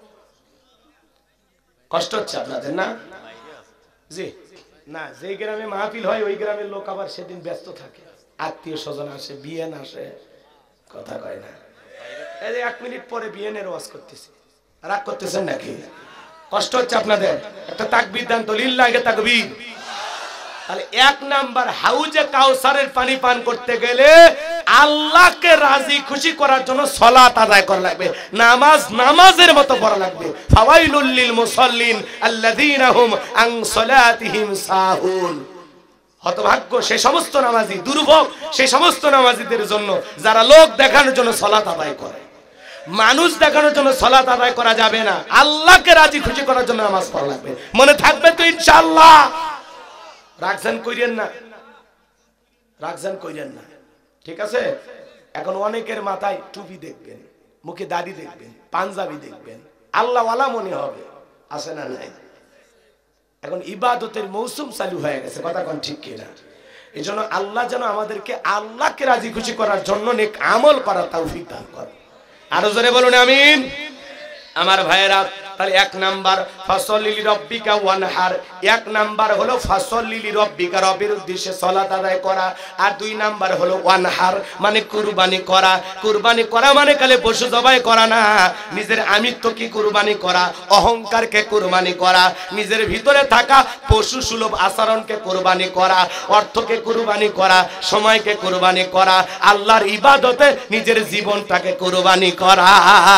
[SPEAKER 1] কষ্ট হচ্ছে আপনাদের না? জি না, যে গ্রামে মাহফিল হয় ওই গ্রামের লোক আবার সেদিন ব্যস্ত থাকে, আত্মীয় স্বজন আসে, বিয়েন আসে, কথা কয় না। এই যে 1 মিনিট পরে বিয়েনের ওয়াজ করতেছি, রাগ করতেছেন নাকি? কষ্ট হচ্ছে আপনাদের? একটা তাকবীর দেন তো, লিল্লাহি তাকবীর। তাহলে 1 নাম্বার, হাউজে কাউসারের পানি পান করতে গেলে আল্লাহকে রাজি খুশি করার জন্য সালাত আদায় করা লাগবে, নামাজ নামাজের মতো পড়া লাগবে। ফাওয়াইলুল লিল মুসাল্লিন আল্লাযীনা হুম আন সালাতিহিম সাহুন। হতভাগ্য সে সমস্ত নামাজি, দুর্ভোগ সে সমস্ত নামাজিদের জন্য যারা লোক দেখানোর জন্য সালাত আদায় করে। মানুষ দেখানোর জন্য সালাত আদায় করা যাবে না, আল্লাহকে রাজি খুশি করার জন্য নামাজ পড়া লাগবে। মনে থাকবে তো ইনশাআল্লাহ? রাখছেন কইরেন না, রাখছেন কইরেন না, ঠিক আছে? এখন অনেকের মাথায় টুপি দেখবেন, মুখে দাড়ি দেখবেন, পাঞ্জাবি দেখবেন, আল্লাহওয়ালা মনে হবে, আছে না নাই? এখন ইবাদতের মৌসুম চালু হয়ে গেছে, কথা কোন ঠিক কিনা? এই জন্য আল্লাহ যেন আমাদেরকে আল্লাহকে রাজি খুশি করার জন্য নেক আমল করার তৌফিক দান করে। আরো জোরে বলুন আমিন। আমার ভাইয়েরা, তাহলে এক নাম্বার ফাসল্লি লিরাব্বিকা ওয়ানহার, এক নাম্বার হলো ফাসল্লি লিরাব্বিকা, রবের উদ্দেশ্যে সালাত আদায় করা। আর দুই নাম্বার হলো ওয়ানহার মানে কুরবানি করা। কুরবানি করা মানে কালে পশু জবাই করা না, নিজের আমিত্বকে কুরবানি করা, অহংকারকে কুরবানি করা, নিজের ভিতরে থাকা পশু সুলভ আচরণকে কুরবানি করা, অর্থকে কুরবানি করা, সময়কে কুরবানি করা, আল্লাহর ইবাদতে নিজের জীবনটাকে কুরবানি করা।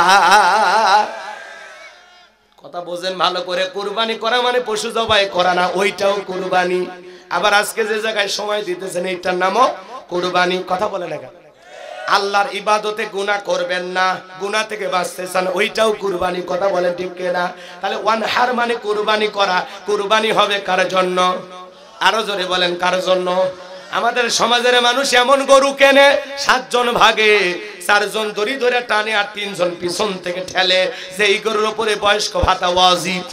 [SPEAKER 1] কথা বোঝেন ভালো করে। কুরবানি করা মানে পশু জবাই করা না, ওইটাও কুরবানি। আবার আজকে যে জায়গায় সময় দিতেছেন এইটার নামও কুরবানি। কথা বলে না, আল্লাহর ইবাদতে গুনাহ করবেন না, গুনাহ থেকে বাঁচতে চান, ওইটাও কুরবানি। কথা বলেন ঠিক কিনা? তাহলে ওয়ানহার মানে কুরবানি করা। কুরবানি হবে কার জন্য? আরো জোরে বলেন কার জন্য? আমাদের সমাজের মানুষ এমন গরু কেনে 7 জন ভাগে, 4 জন দড়ি ধরে টানে আর 3 জন পিছন থেকে ঠেলে, যে এই গরুর উপরে বয়স্ক ভাতা ওয়াজিব।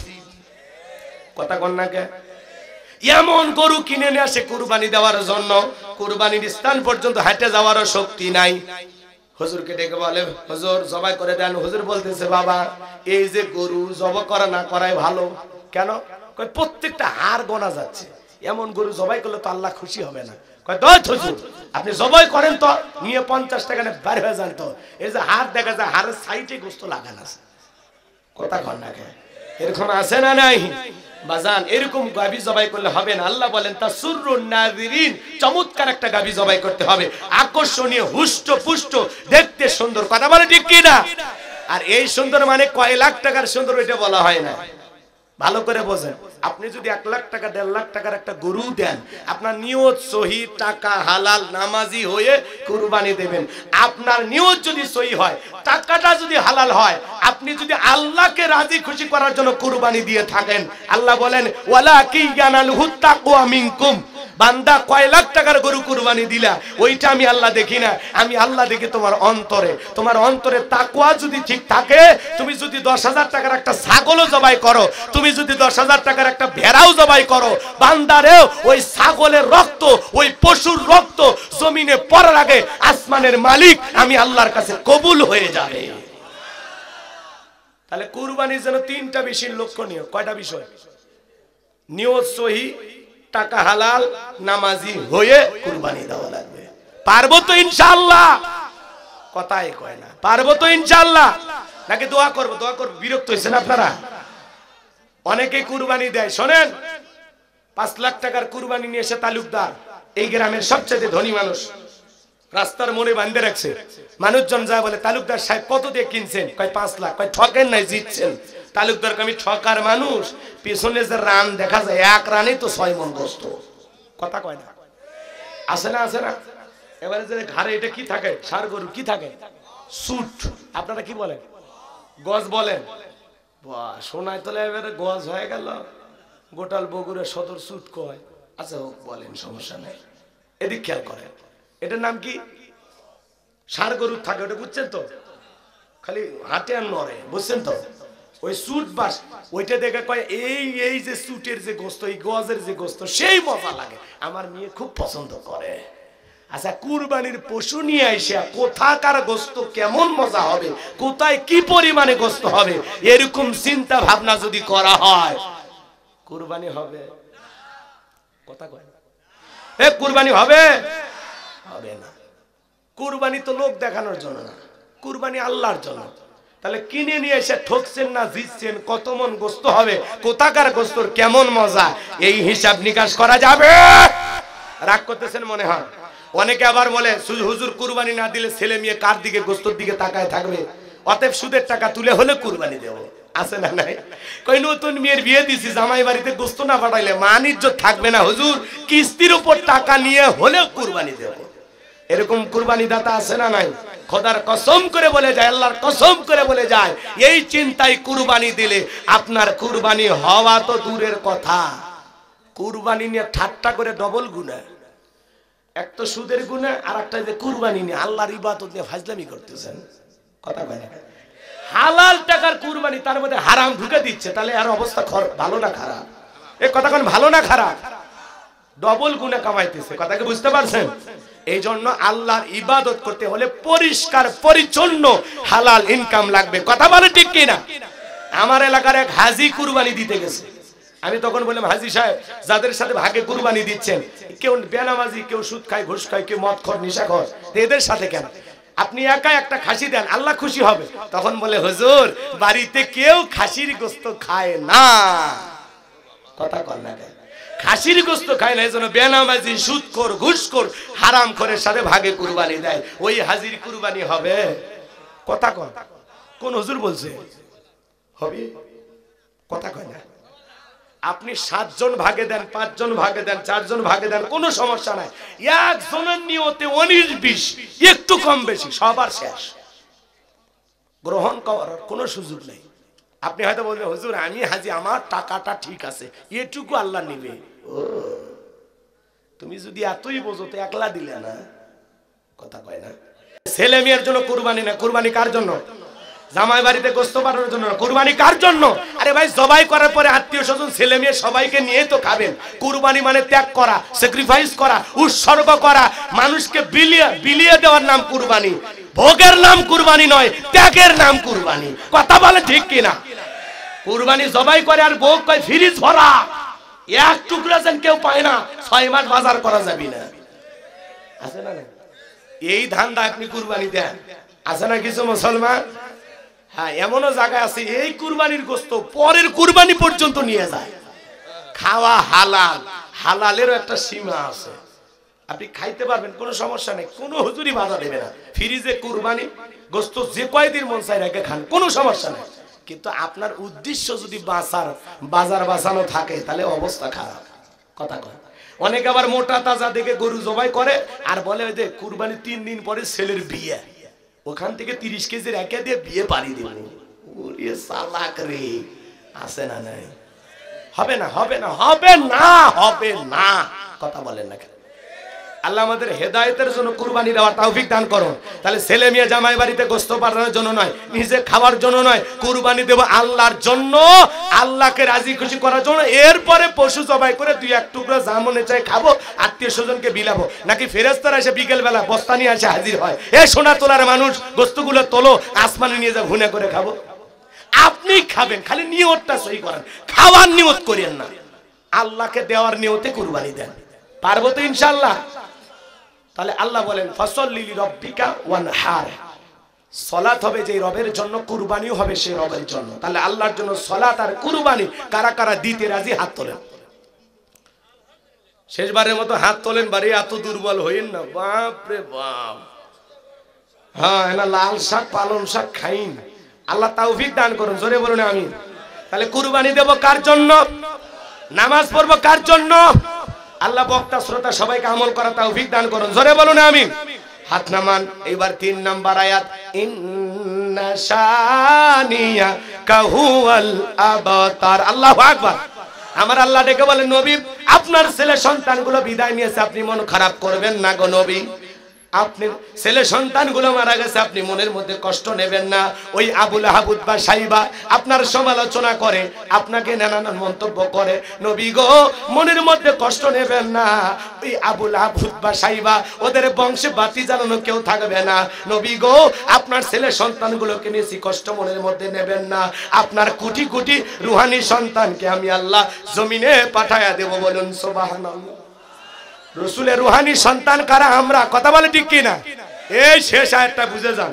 [SPEAKER 1] কথা কন না কে? এমন গরু কিনে নিয়ে আসে কুরবানি দেওয়ার জন্য, কুরবানির স্থান পর্যন্ত হাঁটে যাওয়ারও শক্তি নাই। হুজুরকে ডেকে বলে, হুজুর জবাই করে দেন। হুজুর বলতেছে, বাবা এই যে গরু জবাই করা না করাই ভালো। কেন? কয় প্রত্যেকটা হাড় গোনা যাচ্ছে, এমন গরু জবাই করলে তো আল্লাহ খুশি হবে না। আপনি জবাই করেন তো নিয়ে 50 টাকা বাইরে হয়ে যান তো, এই যে হাড় দেখা যায়, হাড়ের সাইডে গোস্ত লাগানো আছে। কথা কন না কে? এরকম আছে না নাই বাজান? এরকম গাভী জবাই করলে হবে না। আল্লাহ বলেন তাসুরুন নাযিরিন, চমৎকার একটা গাভী জবাই করতে হবে, আকর্ষণীয়, হুষ্ট পুষ্ট, দেখতে সুন্দর। কথা বলে ঠিক কি না? আর এই সুন্দর মানে কয় লাখ টাকার সুন্দর ওইটা বলা হয় না। ভালো করে বোঝেন। আপনি যদি 1 লাখ টাকা 1.5 লাখ টাকার একটা গরু দেন, আপনার নিয়ত সহি, টাকা হালাল, নামাজি হয়ে কুরবানি দেবেন। আপনার নিয়ত যদি সহি হয়, টাকাটা যদি হালাল হয়, আপনি যদি আল্লাহকে রাজি খুশি করার জন্য কুরবানি দিয়ে থাকেন, আল্লাহ বলেন ওয়ালাকি ইয়ানালহুত তাকওয়া মিনকুম। বান্দা কয় লাখ টাকার গরু কুরবানি দিলা, ওইটা আমি আল্লাহ দেখি না, আমি আল্লাহ দেখি তোমার অন্তরে। তোমার অন্তরে তাকওয়া যদি ঠিক থাকে, তুমি যদি 10,000 টাকার একটা ছাগলও জবাই করো, তুমি যদি 10,000 টাকার একটা ভেড়াও জবাই করো, বান্দারেও ওই ছাগলের রক্ত, ওই পশুর রক্ত জমিনে পড়ার আগে আসমানের মালিক আমি আল্লাহর কাছে কবুল হয়ে যাবে। তাহলে কুরবানির জন্য 3টা বিষয় লক্ষণীয়। কয়টা বিষয়? নিয়ত সহি, টাকা হালাল, নামাজি হয়ে কুরবানি দেওয়া লাগবে। পারবো তো ইনশাআল্লাহ? কথাই কয় না, পারবো তো ইনশাআল্লাহ? নাকি দোয়া করবো? দোয়া করবো। বিরক্ত হয়েছেন আপনারা? অনেকে কুরবানি দেয়, শোনেন, 5 লাখ টাকার কুরবানি নিয়ে এসে তালুকদার, এই গ্রামের সবচেয়ে ধনী মানুষ, রাস্তার মোড়ে বাঁধে রাখছে। মানুষজন যায় বলে, তালুকদার সাহেব কত দিয়ে কিনছেন? কয় 5 লাখ। কয় ঠকেন নাই, জিতছেন। তালুকদার আমি ঠকার মানুষ, পেছনে যে রান দেখা যায়, 1 রানেই তো 6 মণ গোস্ত। কথা কয় না? আছে না? আছে না? এবারে যে ঘাড়ে এটা কি থাকে? ষাঁড় গরু কি থাকে? সুট। আপনারা কি বলেন? গজ বলেন? বাহ, শোনায় তোলে এবারে গজ হয়ে গেল। গোটাল বগুড়া সদর সুট কয়। আচ্ছা হোক, বলেন, সমস্যা নেই। এদিক খেয়াল করেন, এটার নাম কি? ষাঁড় গরু থাকে, ওটা বুঝছেন তো? খালি হাঁটে আর নড়ে, বুঝছেন তো? ওই সুট বাস, ওইটা দেখে কয় এই যে সুটের যে গোস্ত, এই গজের যে গোস্ত, সেই মজা লাগে। আমার মেয়ে খুব পছন্দ করে। আচ্ছা, কুরবানির পশু নিয়ে আইসা কোথাকার গোস্ত কেমন মজা হবে, কোথায় কি পরিমাণে গোস্ত হবে, এরকম চিন্তা ভাবনা যদি করা হয়, কুরবানি হবে? কথা কয় না? কুরবানি হবে? হবে না। কুরবানি তো লোক দেখানোর জন্য না, কুরবানি আল্লাহর জন্য। তাহলে কিনে নিয়ে এসে ঠকছেন না জিতছেন, কত মন গোস্ত হবে, কোথাকার গোস্তর কেমন মজা, এই হিসাব নিকাশ করা যাবে? রাগ করতেছেন মনে হয়। অনেকে আবার বলে, হুজুর কুরবানি না দিলে ছেলে মেয়ে কার দিকে, গোস্তর দিকে তাকায় থাকবে, অতএব সুদের টাকা তুলে হলে কুরবানি দেবো। আছে না নাই? কই নতুন মেয়ের বিয়ে দিছি, জামাই বাড়িতে গোস্ত না পাঠাইলে মান ইজ্জত থাকবে না হুজুর, কিস্তির উপর টাকা নিয়ে হলেও কুরবানি দেবো। এরকম কুরবানি দাতা আছে না নাই? খোদার কসম করে বলে যায়, আল্লাহর কসম করে বলে যায়, এই চিন্তায় কুরবানি দিলে আপনার কুরবানি হওয়া তো দূরের কথা, কুরবানি নিয়ে ঠাট্টা করে ডবল গুনাহ। এক তো সুদের গুনাহ, আর একটা যে কুরবানি নিয়ে আল্লাহর ইবাদত নিয়ে ফাজলামি করতেছেন। কথা কয় না? হালাল টাকার কুরবানি, তার মধ্যে হারাম ঢুকে দিচ্ছে, তাহলে আর অবস্থা ভালো না খারাপ? এ কথা কোন ভালো না খারাপ? ডবল গুনাহ কামাইতেছে। কথা কি বুঝতে পারছেন? এই জন্য আল্লাহর ইবাদত করতে হলে পরিষ্কার পরিচ্ছন্ন হালাল ইনকাম লাগবে। কথা বলে ঠিক কিনা? আমার এলাকার এক হাজি কুরবানি দিতে গেছে। আমি তখন বললাম, হাজি সাহেব, যাদের সাথে ভাগে কুরবানি দিচ্ছেন, কেউ বেনামাজি, কেউ সুদ খায়, ঘুষ খায়, কেউ মদ খর, নেশাখর, এদের সাথে কেন? আপনি একা একটা খাসি দেন, আল্লাহ খুশি হবে। তখন বলে, হুজুর, বাড়িতে কেউ খাসির গোশত খায় না। কথা কর না, খাসির গোশত খায় না, এজন্য বেনামাজি, সুদখোর, ঘুষখোর, হারামখোরের সাথে ভাগে কুরবানি দেয়। ওই হাজির কুরবানি হবে? কথা কর। কোন হুজুর বলছে হবে? কথা কয় না। আপনি 7 জন ভাগে দেন, 5 জন ভাগে দেন, 4 জন ভাগে দেন, কোনো সমস্যা নাই। একজনের নিয়তে 19-20 একটু কম বেশি সবার শেষ, গ্রহণ করার কোনো সুযোগ নেই। আপনি হয়তো বলবেন, হুজুর আমি হাজি, আমার টাকাটা ঠিক আছে, এটুকু আল্লাহ নিবে। ও, তুমি যদি এতই বোঝো তো একলা দিলে না। কথা কয় না। ছেলে মেয়ের জন্য কুরবানি না, কুরবানি কার জন্য? জামাই বাড়িতে গোশত পাঠানোর জন্য। কুরবানি কার জন্য? আরে ভাই, জবাই করার পরে আত্মীয় স্বজন ছেলে মেয়ে সবাইকে নিয়ে তো খাবেন। কুরবানি মানে ত্যাগ করা, স্যাক্রিফাইস করা, উৎসর্গ করা, মানুষকে বিলিয়ে দেওয়ার নাম কুরবানি। ভোগের নাম কুরবানি নয়, ত্যাগের নাম কুরবানি। কথা বলে ঠিক কিনা? কুরবানি জবাই করে আর ভোগ কয় ফ্রিজ ভরা, এক টুকরা যেন কেউ পায় না, 6 মাস বাজার করা যাবে না। আছে না? এই ধান্দা আপনি কুরবানি দেন, আছে না কিছু মুসলমান? হ্যাঁ, এমনও জায়গা আছে এই কুরবানির গোশত পরের কুরবানি পর্যন্ত নিয়ে যায়। খাওয়া হালাল, হালালেরও একটা সীমা আছে। আপনি খাইতে পারবেন, কোনো সমস্যা নেই, কোনো হুজুরি বাধা দেবে না। ফ্রিজে কুরবানি গোশত যে কয়দিন মন চাই রেখে খান, কোনো সমস্যা নেই। কিন্তু আপনার উদ্দেশ্য যদি বাজার বাঁচানো থাকে, তাহলে অবস্থা খারাপ। কথা কয়। অনেকে আবার মোটা তাজা দেখে গরু জবাই করে আর বলে যে কুরবানি 3 দিন পরে ছেলের বিয়ে, ওখান থেকে 30 কেজি রেখে দিয়ে বিয়ে পারি দিব। ওরে চালাক রে, আছে না? নাই, হবে না, হবে না, হবে না, হবে না। কথা বলেন না কেন? আল্লাহ আমাদের হেদায়েতের জন্য কুরবানি দেওয়ার তৌফিক দান করুন। তাহলে ছেলে মেয়ে জামাই বাড়িতে গোশত পাঠানোর জন্য নয়, নিজে খাওয়ার জন্য নয়, কুরবানি দেব আল্লাহর জন্য, আল্লাহকে রাজি খুশি করার জন্য। এরপরে পশু জবাই করে 2-1 টুকরো যা মনে চাই খাবো, আত্মীয় স্বজনকে বিলাবো। নাকি ফেরেশতারা এসে বিকেল বেলা বস্তা নিয়ে এসে হাজির হয়, এ সোনা তোলার মানুষ, গোশতগুলো তোলো, আসমানে নিয়ে যা ভুনে করে খাবো। আপনি খাবেন, খালি নিয়তটা সহি করেন, খাওয়ার নিয়ত করেন না, আল্লাহকে দেওয়ার নিয়তে কুরবানি দেন। পারবো তো ইনশাআল্লাহ? তাহলে আল্লাহ বলেন, ফাসাল্লি লিরাব্বিকা ওয়ানহার, সালাত হবে যে রবের জন্য, কুরবানিও হবে সেই রবের জন্য। তাহলে আল্লাহর জন্য সালাত আর কুরবানি কারা কারা দিতে রাজি? হাত তোলেন। শেষবারের মতো হাত তোলেন, বাড়ি এত দুর্বল হইন না, বাপ রে বাপ। হ্যাঁ, না লাল শাক পালং শাক খাইন। আল্লাহ তৌফিক দান করুন, জোরে বলুন আমিন। তাহলে কুরবানি দেব কার জন্য? নামাজ পড়বো কার জন্য? আল্লাহ বক্তা শ্রোতা সবাইকে আমল করা তৌফিক দান করুন, জোরে বলুন আমিন। হাত নামান। এবার 3 নাম্বার আয়াত, ইন্না শানিয়া কাহুয়াল আবতার। আল্লাহু আকবার। আমার আল্লাহ ডেকে বলেন, নবী আপনার ছেলে সন্তানগুলো বিদায় নিয়েছে, আপনি মন খারাপ করবেন না গো নবী। আপনি ছেলে সন্তানগুলো মারা গেছে, আপনি মনের মধ্যে কষ্ট নেবেন না। ওই আবু লাহাব উতবা সাইবা আপনার সমালোচনা করে, আপনাকে নানান মন্তব্য করে, নবী গো মনের মধ্যে কষ্ট নেবেন না। ওই আবু লাহাব উতবা সাইবা ওদের বংশে বাতি জ্বালানো কেউ থাকবে না। নবী গো আপনার ছেলে সন্তানগুলোকে নিয়ে কষ্ট মনের মধ্যে নেবেন না। আপনার কোটি কোটি রুহানি সন্তানকে আমি আল্লাহ জমিনে পাঠায়া দেব। বলুন সুবহানাল্লাহ। রসুলের রুহানি সন্তান কারা? আমরা। কথা বলে ঠিক কিনা? এই শেষ আয়াতটা বুঝে যান।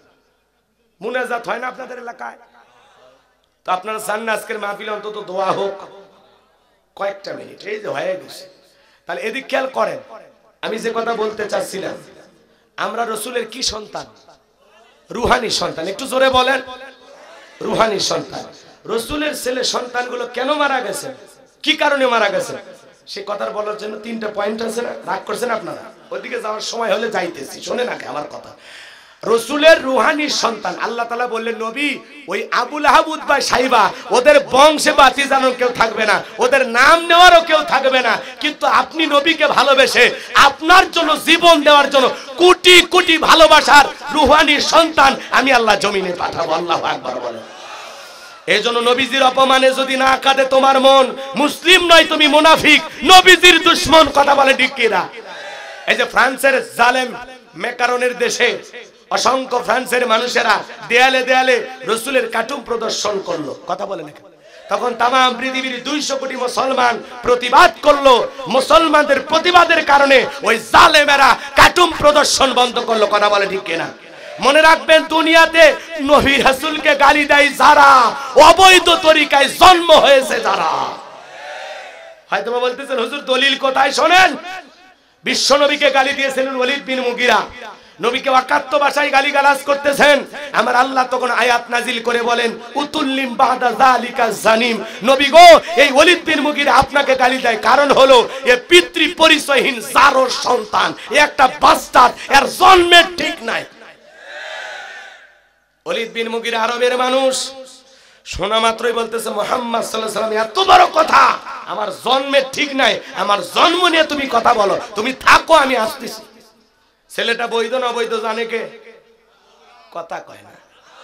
[SPEAKER 1] মুনাজাত হয় না আপনাদের এলাকায়? তো আপনারা চান না আজকের মাহফিলে অন্তত দোয়া হোক? কয়েকটা মিনিট, এই যে হয়ে গেছে। তাহলে এদিক খেয়াল করেন, আমি যে কথা বলতে চাচ্ছিলাম, আমরা রসুলের কি সন্তান? রুহানি সন্তান। একটু জোরে বলেন, রুহানি সন্তান। রসুলের ছেলে সন্তানগুলো কেন মারা গেছে, কি কারণে মারা গেছে, সে কথার বলার জন্য 3টা পয়েন্ট আছে না? রাগ করছেন আপনারা? ওইদিকে যাওয়ার সময় হলে যাইতেছি, শোনে না আমার কথা। রসুলের রুহানি সন্তান আল্লাহ তাআলা বললেন, নবী ওই আবু লাহাব উতবা সাইবা ওদের বংশে বাতি জ্বালানোর কেউ থাকবে না, ওদের নাম নেওয়ারও কেউ থাকবে না। কিন্তু আপনি নবীকে ভালোবেসে আপনার জন্য জীবন দেওয়ার জন্য কোটি কোটি ভালোবাসার রুহানি সন্তান আমি আল্লাহ জমিনে পাঠাবো। আল্লাহু আকবার বলেন। এই জন্য নবীজির অপমানে যদি না কাঁদে তোমার মন, মুসলিম নয় তুমি মুনাফিক, নবীজির দুশমন। কথা বলে ঠিক কিনা? এই যে ফ্রান্সের জালেম ম্যাকারনের দেশে অসংখ্য ফ্রান্সের মানুষেরা দেয়ালে দেয়ালে রাসূলের কার্টুন প্রদর্শন করলো, কথা বলে না, তখন তাম পৃথিবীর 200 কোটি মুসলমান প্রতিবাদ করলো। মুসলমানদের প্রতিবাদের কারণে ওই জালেমেরা কার্টুন প্রদর্শন বন্ধ করলো, কথা বলে ঠিক কিনা? মনে রাখবেন, দুনিয়াতে নবী রাসূলকে গালি দেয় যারা, অবৈধ তরিকায় জন্ম হয়েছে যারা। হয়তো বলতেছেন হুজুর দলিল কোথায়? শোনেন, বিশ্ব নবীকে গালি দিয়েছেন ওয়ালিদ বিন মুগিরা, নবীকে অকাত্য ভাষায় গালিগালাজ করতেছেন। আমার আল্লাহ তখন আয়াত নাজিল করে বলেন উতুল্লিম বাদা যালিকা জানিম, নবী গো এই ওয়ালিদ বিন মুগিরা আপনাকে গালি দেয়, কারণ হলো এ পিতৃ পরিচয়হীন জারোর সন্তান, এ একটা বাস্টার্ড, এর জন্মের ঠিক নাই। ওয়ালিদ বিন মুগিরা আরবের মানুষ, শোনা মাত্রই বলতেছে মুহাম্মদ সাল্লাল্লাহু আলাইহি ওয়াসাল্লাম এত বড় কথা, আমার জন্মের ঠিক নাই, আমার জন্ম নিয়ে তুমি কথা বলো, তুমি থাকো আমি আসতেছি। ছেলেটা বৈধ না অবৈধ জানে কে? কথা কয় না।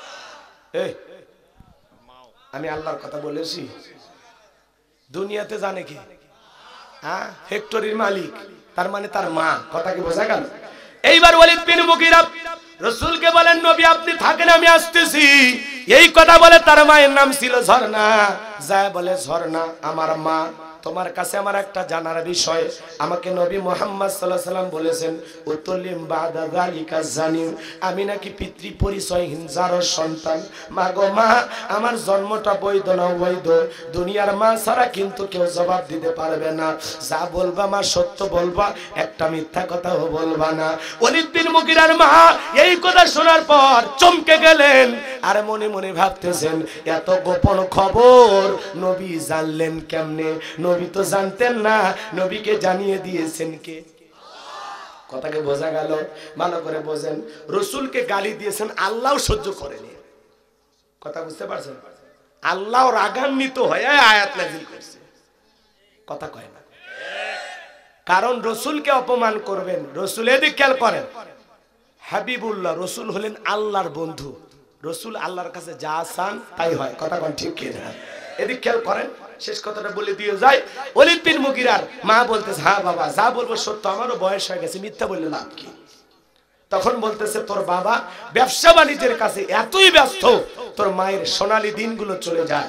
[SPEAKER 1] আমি আল্লাহর কথা বলেছি, দুনিয়াতে জানে কে? হ্যাঁ, ফ্যাক্টরির মালিক, তার মানে তার মা। কথা কি বোঝা গেল? এইবার ওয়ালিদ বিন মুগিরা রাসূলকে বলেন নবী আপনি থাকেন আমি আসতেছি। এই কথা বলে তার মায়ের নাম ছিল ঝর্ণা, যায় বলে ঝর্ণা আমার মা, তোমার কাছে আমার একটা জানার বিষয়, আমাকে নবী মুহাম্মদ সাল্লাল্লাহু আলাইহি ওয়াসাল্লাম বলেছেন উতুল্লিম বাদা যালিকা জানিম, আমি নাকি পিতৃ পরিচয়হীন জারোর সন্তান। মা গো মা, আমার জন্মটা বৈধ না অবৈধ, দুনিয়ার মা ছাড়া কিন্তু কেউ জবাব দিতে পারবে না, যা বলবা মা সত্য বলবা, একটা মিথ্যা কথাও বলবা না। ওয়ালিদ বিন মুগিরার মা এই কথা শোনার পর চমকে গেলেন, আর মনে মনে ভাবতেছেন এত গোপন খবর নবী জানলেন কেমনে? নবী তো জানতেন না, নবীকে জানিয়ে দিয়েছেন কে? কথাকে বোঝা গেল? ভালো করে বোঝেন, রাসূলকে গালি দিয়েছেন আল্লাহও সহ্য করেনি। কথা বুঝতে পারছেন? আল্লাহ রাগান্বিত হয়ে আয়াত নাযিল করেছে, কথা কয় না। কারণ রাসূলকে অপমান করবেন, রাসূল এদিক খেয়াল করেন, হাবিবুল্লাহ রাসূল হলেন আল্লাহর বন্ধু, রাসূল আল্লাহর কাছে যা চান তাই হয়, কথা কোন ঠিক কিনা? এদিক খেয়াল করেন, শেষ কথাটা বলে দিয়ে যায়। ওয়ালিদ বিন মুগিরার মা বলতেছে হ্যাঁ বাবা যা বলবো সত্য, আমারও বয়স হয়ে গেছে, মিথ্যা বললে লাভ কি? তখন বলতেছে তোর বাবা ব্যবসা বাণিজ্যের কাছে এতই ব্যস্ত, তোর মায়ের সোনালী দিনগুলো চলে যায়,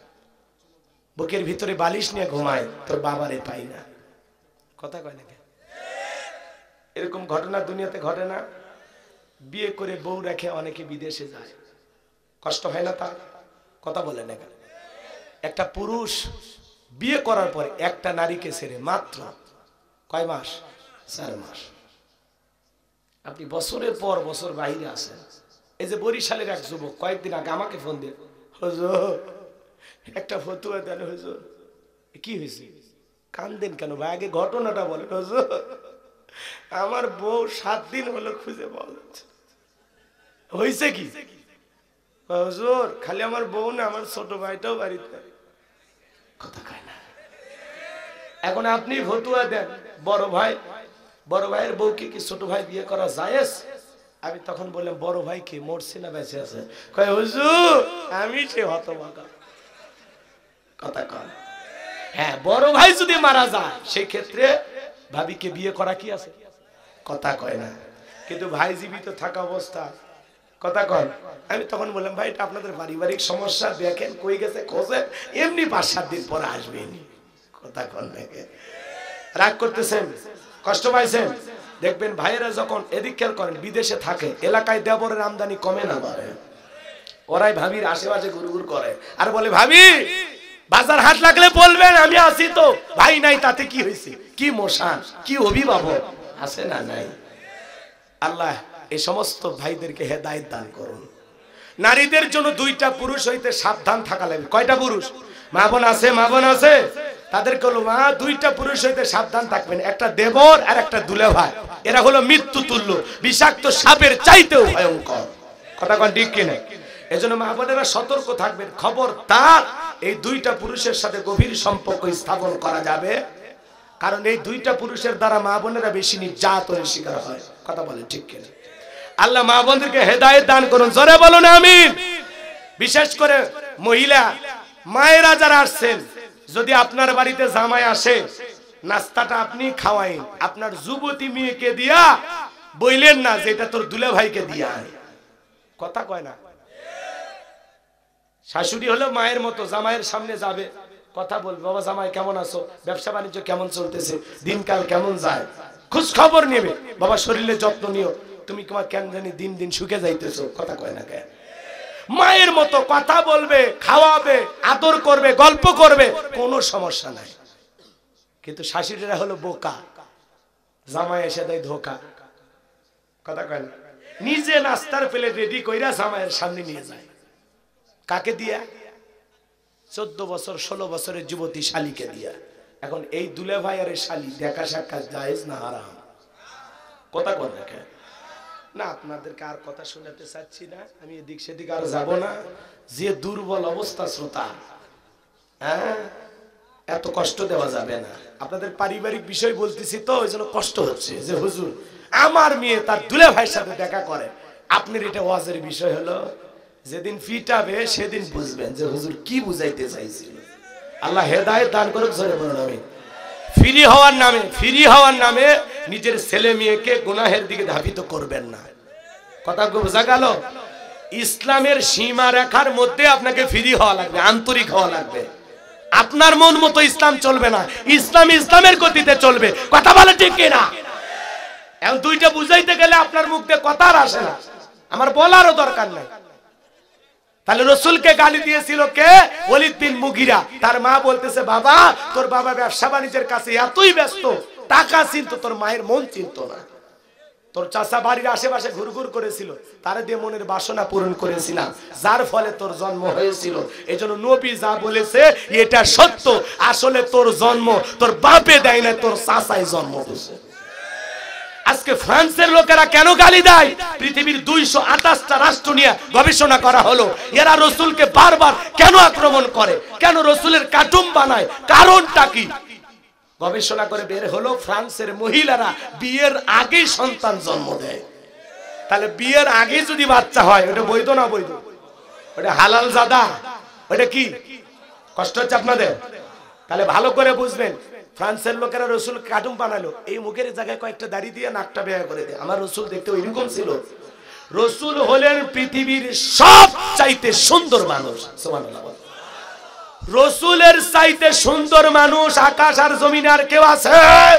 [SPEAKER 1] বুকের ভিতরে বালিশ নিয়ে ঘুমায়, তোর বাবারে পাই না। কথা কয় না? এরকম ঘটনা দুনিয়াতে ঘটে না? বিয়ে করে বউ রেখে অনেকে বিদেশে যায়, কষ্ট হয় না তার? কথা বলে না? একটা পুরুষ বিয়ে করার পর একটা নারীকে ছেড়ে মাত্র কয় মাস? 4 মাস। আপনি বছরের পর বছর বাইরে আছেন। এই যে বরিশালের এক যুবক কয়েকদিন আগে আমাকে ফোন দিয়ে, হুজুর একটা ফতুয়া দেন হুজুর। কি হয়েছে? কান্দেন কেন ভাই? আগে ঘটনাটা বলেন। হুজুর আমার বউ 7 দিন হলো খুঁজে পাওয়া যাচ্ছে। হয়েছে কি? হুজুর খালি আমার বউ না, আমার ছোট ভাইটাও বাড়িতে। কথা কয় না? এখন আপনি ফতুয়া দেন, বড় ভাইয়ের বউকে কি ছোট ভাই বিয়ে করা জায়েজ? আমি তখন বললাম বড় ভাই কি মরছে না বেঁচে আছে? কয় হুজুর আমি সে হতভাগা। কথা কয়? হ্যাঁ, বড় ভাই যদি মারা যায় সেই ক্ষেত্রে ভাবিকে বিয়ে করা কি আছে? কথা কয় না? কিন্তু ভাই জীবিত থাকা অবস্থা, কথা কন। আমি তখন বললাম ভাই এটা আপনাদের পারিবারিক সমস্যা, দেখেন কই গেছে খোঁজেন, এমনি 5-7 দিন পরে আসবেন। কথা কন নাকি? রাগ করতেছেন, কষ্ট পাইছেন? দেখবেন ভাইয়েরা যখন এদিক খেয়াল করেন বিদেশে থাকে, এলাকায় দেবরের আমদানি কমে না বাড়ে, ওরাই ভাবির আশেপাশে ঘুরঘুর করে আর বলে ভাবি বাজার হাট লাগলে বলবেন আমি আছি তো। ভাই নাই তাতে কি হয়েছে? কি মশান, কি অভিভাবক আছে না নাই? আল্লাহ এই সমস্ত ভাইদেরকে হেদায়েত দান করুন। নারীদের জন্য 2টা পুরুষ হইতে সাবধান থাকা লাগবে। কয়টা পুরুষ? মা বোন আছে? মা বোন আছে? তাদেরকে হলো মা 2টা পুরুষ হইতে সাবধান থাকবেন, একটা দেবর আর একটা দুলা ভাই। এরা হলো মৃত্যু তুল্য, বিষাক্ত সাপের চাইতেও ভয়ঙ্কর। কথা কোন ঠিক কিনা? এজন্য মা বোনেরা সতর্ক থাকবেন, খবরদার এই 2টা পুরুষের সাথে গভীর সম্পর্ক স্থাপন করা যাবে, কারণ এই 2টা পুরুষের দ্বারা মা বোনেরা বেশি নির্যাতনের শিকার হয়। কথা বলেন ঠিক কিনা? আল্লাহ মা বোনদেরকে হেদায়েত দান করুন, জোরে বলুন আমিন। বিশেষ করে মহিলা মায়েরা যারা আসছেন, যদি আপনার বাড়িতে জামাই আসে নাস্তাটা আপনি খাওয়াইন, আপনার যুবতী মেয়েকে দিয়া বইলেন না যে এটা তোর দুলা ভাইকে দিয়া। কথা কয় না? শাশুড়ি হলো মায়ের মতো, জামাইয়ের সামনে যাবে, কথা বলবে, বাবা জামাই কেমন আছো, ব্যবসা বাণিজ্য কেমন চলতেছে, দিনকাল কেমন যায়, খোঁজ খবর নেবে, বাবা শরীরের যত্ন নিও, তুমি তোমার কেন জানি দিন দিন শুকে যাইতেছো। কথা কয় না কেন? মায়ের মতো কথা বলবে, খাওয়াবে, আদর করবে, গল্প করবে, কোনো সমস্যা নাই। কিন্তু শাশুড়িরা হলো বোকা, জামাই এসে দেয় ধোকা। কথা কয় না? নিজে নাস্তার প্লেট রেডি কইরা জামাইয়ের সামনে নিয়ে যায়, কাকে দিয়া? 14 বছর 16 বছরের যুবতী শালীকে দিয়া। এখন এই দুলে ভাই আর শালী দেখা সাক্ষাৎ জায়েজ না হারাম? কথা কয় না কেন? না আপনাদেরকে আর কথা শোনাতে চাচ্ছি না, আমি এদিক সেদিক আর যাব না। যে দুর্বল অবস্থা শ্রোতা, হ্যাঁ এত কষ্ট দেওয়া যাবে না। আপনাদের পারিবারিক বিষয় বলতেছি তো, ওই জন্য কষ্ট হচ্ছে যে হুজুর আমার মেয়ে তার দুলে ভাইয়ের সাথে দেখা করে। আপনার এটা ওয়াজের বিষয় হলো, যেদিন ফিটাবে সেদিন বুঝবেন যে হুজুর কি বুঝাইতে চাইছিল। আল্লাহ হেদায়েত দান করুক। জোরে বলুন আমিন। ফ্রি হওয়ার নামে নিজের ছেলে মেয়েকে গুনাহের দিকে ধাবিত করবেন না। কথা বোঝা গেল? ইসলামের সীমা রেখার মধ্যে আপনাকে ফ্রি হওয়া লাগবে, আন্তরিক হওয়া লাগবে। আপনার মন মতো ইসলাম চলবে না, ইসলাম ইসলামের গতিতে চলবে। কথা বলে ঠিক কিনা? এখন দুইটা বুঝাইতে গেলে আপনার মুখ দিয়ে কথা আর আসে না, আমার বলারও দরকার নাই। তাহলে রসুলকে গালি দিয়েছিল কে? ওলীদ বিন মুগিরা। তার মা বলতেছে, বাবা তোর বাবা ব্যবসা বাণিজ্যের কাছে এতই ব্যস্ত, টাকা চিনতো, তোর মায়ের মন চিনতো না। তোর চাচা বাড়ির আশেপাশে ঘুরঘুর করেছিল, তারে দিয়ে মনের বাসনা পূরণ করেছিলাম, যার ফলে তোর জন্ম হয়েছিল। এজন্য নবী যা বলেছে এটা সত্য। আসলে তোর জন্ম তোর বাপে দেয় না, তোর চাচাই জন্ম দিয়েছে। আজকে ফ্রান্সের লোকেরা কেন গালি দেয়? পৃথিবীর 228টা রাষ্ট্র নিয়ে গবেষণা করা হলো, এরা রসুলকে বারবার কেন আক্রমণ করে, কেন রসুলের কার্টুন বানায়, কারণটা কি? গবেষণা করে বের হলো, ফ্রান্সের মহিলারা বিয়ের আগেই সন্তান জন্ম দেয়। তাহলে বিয়ের আগে যদি বাচ্চা হয়, ওটা বৈধ না বৈধ? ওটা হালাল জাদা? ওটা কি? কষ্ট হচ্ছে আপনাদের? তাহলে ভালো করে বুঝবেন, ফ্রান্সের লোকেরা রসুল কার্টুন বানালো, এই মুখের জায়গায় কয়েকটা দাড়ি দিয়ে নাকটা বেয়া করে দেয়। আমার রসুল দেখতে ওইরকম ছিল। রসুল হলেন পৃথিবীর সবচাইতে সুন্দর মানুষ। সুবহানাল্লাহ। রসুলের চাইতে সুন্দর মানুষ আকাশ আর জমিন আর কেউ আছে?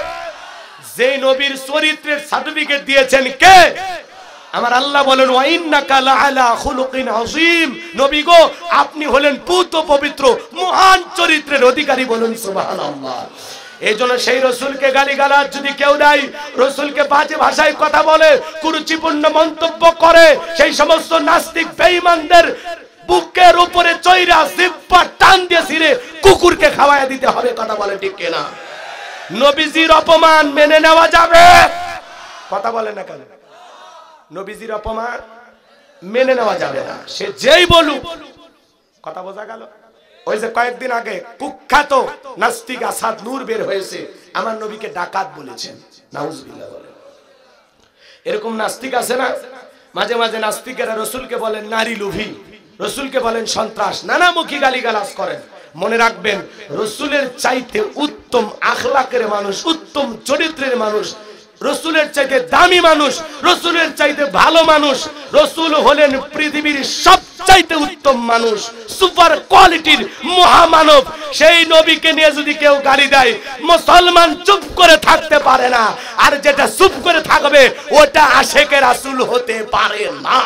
[SPEAKER 1] যে নবীর চরিত্রের সার্টিফিকেট দিয়েছেন কে? আমার আল্লাহ বলেন, ওয়া ইন্নাকা লাআলা খুলুকিন আযীম। নবী গো আপনি হলেন পূত পবিত্র মহান চরিত্রের অধিকারী। বলুন সুবহানাল্লাহ। এইজন্য সেই রসুলকে গালিগালাজ যদি কেউ দেয়, রসুলকে বাজে ভাষায় কথা বলে, কুরুচিপূর্ণ মন্তব্য করে, সেই সমস্ত নাস্তিক বেঈমানদের বুকের উপরে চৈরা জিহ্বা টান দিয়ে ছিঁড়ে কুকুরকে খাওয়ায়া দিতে হবে। কথা বলে ঠিক কিনা? নবীজির অপমান মেনে নেওয়া যাবে? কথা বলে না কেন? নবীজির অপমান মেনে নেওয়া যাবে না, সে যেই বলুক। কথা বোঝা গেল? ওই যে কয়েকদিন আগে কুখ্যাত নাস্তিক আসাদ নূর বের হয়েছে, আমার নবীকে ডাকাত বলেছেন। নাউজুবিল্লাহ বলেন। এরকম নাস্তিক আছে না? মাঝে মাঝে নাস্তিকেরা রসুলকে বলেন নারী লোভী, রসুলকে বলেন সন্ত্রাস, নানামুখী গালিগালাজ করেন। মনে রাখবেন, রসুলের চাইতে উত্তম আখলাকের মানুষ, উত্তম চরিত্রের মানুষ, রসুলের চাইতে দামি মানুষ, রসুলের চাইতে ভালো মানুষ, রসুল হলেন পৃথিবীর সবচাইতে উত্তম মানুষ, সুপার কোয়ালিটির মহামানব। সেই নবীকে নিয়ে যদি কেউ গালি দেয়, মুসলমান চুপ করে থাকতে পারে না। আর যেটা চুপ করে থাকবে ওটা আশেকে রাসূল হতে পারে না।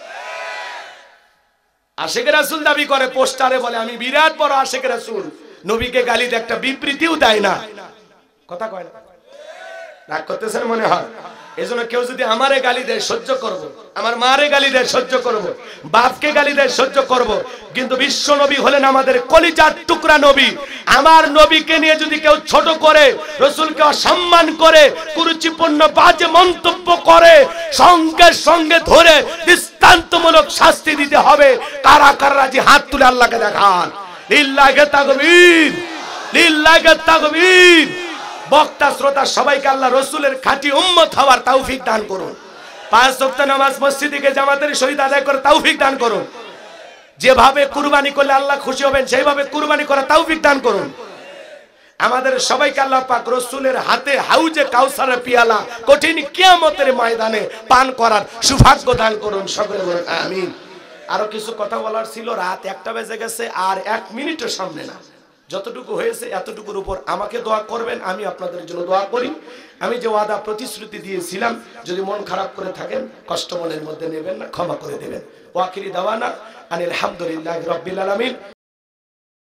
[SPEAKER 1] আশেকে রাসূল দাবি করে, পোস্টারে বলে আমি বিরাট বড় আশেকে রাসূল, নবীকে গালি দিয়ে একটা বিবৃতিও দেয় না। কথা কয় না? রাগ করতেছেন মনে হয়? এজন্য কেউ যদি আমারে গালি দেয় সহ্য করব, আমার মারে গালি দেয় সহ্য করব, বাপকে গালি দেয় সহ্য করব, কিন্তু বিশ্ব নবী হলেন আমাদের কলিজার টুকরা নবী। আমার নবীকে নিয়ে যদি কেউ ছোট করে, রসুলকে অসম্মান করে, কুরুচিপূর্ণ বাজে মন্তব্য করে, সঙ্গে সঙ্গে ধরে দৃষ্টান্তমূলক শাস্তি দিতে হবে। কারা কারা রাজি হাত তুলে আল্লাহকে দেখান। লিল্লাহি তাকবীর, লিল্লাহি তাকবীর। বক্তা শ্রোতা সবাইকে আল্লাহ রসুলের খাঁটি উম্মত হওয়ার তৌফিক দান করুন। 5 ওয়াক্ত নামাজ মসজিদে গিয়ে জামাতের সহিত আদায় করে তৌফিক দান করুন। যেভাবে কুরবানি করলে আল্লাহ খুশি হবেন সেইভাবে কুরবানি করার তৌফিক দান করুন। আমাদের সবাইকে আল্লাহ পাক রাসূলের হাতে হাউজে কাউসারের পিয়ালা কঠিন কিয়ামতের ময়দানে পান করার সৌভাগ্য দান করুন, সকলে বলুন আমিন। আরো কিছু কথা বলার ছিল, রাত 1টা বেজে গেছে, আর 1 মিনিটের সামনে না, যতটুকু হয়েছে এতটুকুর উপর আমাকে দোয়া করবেন, আমি আপনাদের জন্য দোয়া করি। আমি যে ওয়াদা প্রতিশ্রুতি দিয়েছিলাম, যদি মন খারাপ করে থাকেন কষ্ট মনের মধ্যে নেবেন না, ক্ষমা করে দেবেন। ওয়াকিরি দাওয়ানা আনিল হামদুলিল্লাহি রাব্বিল আলামিন।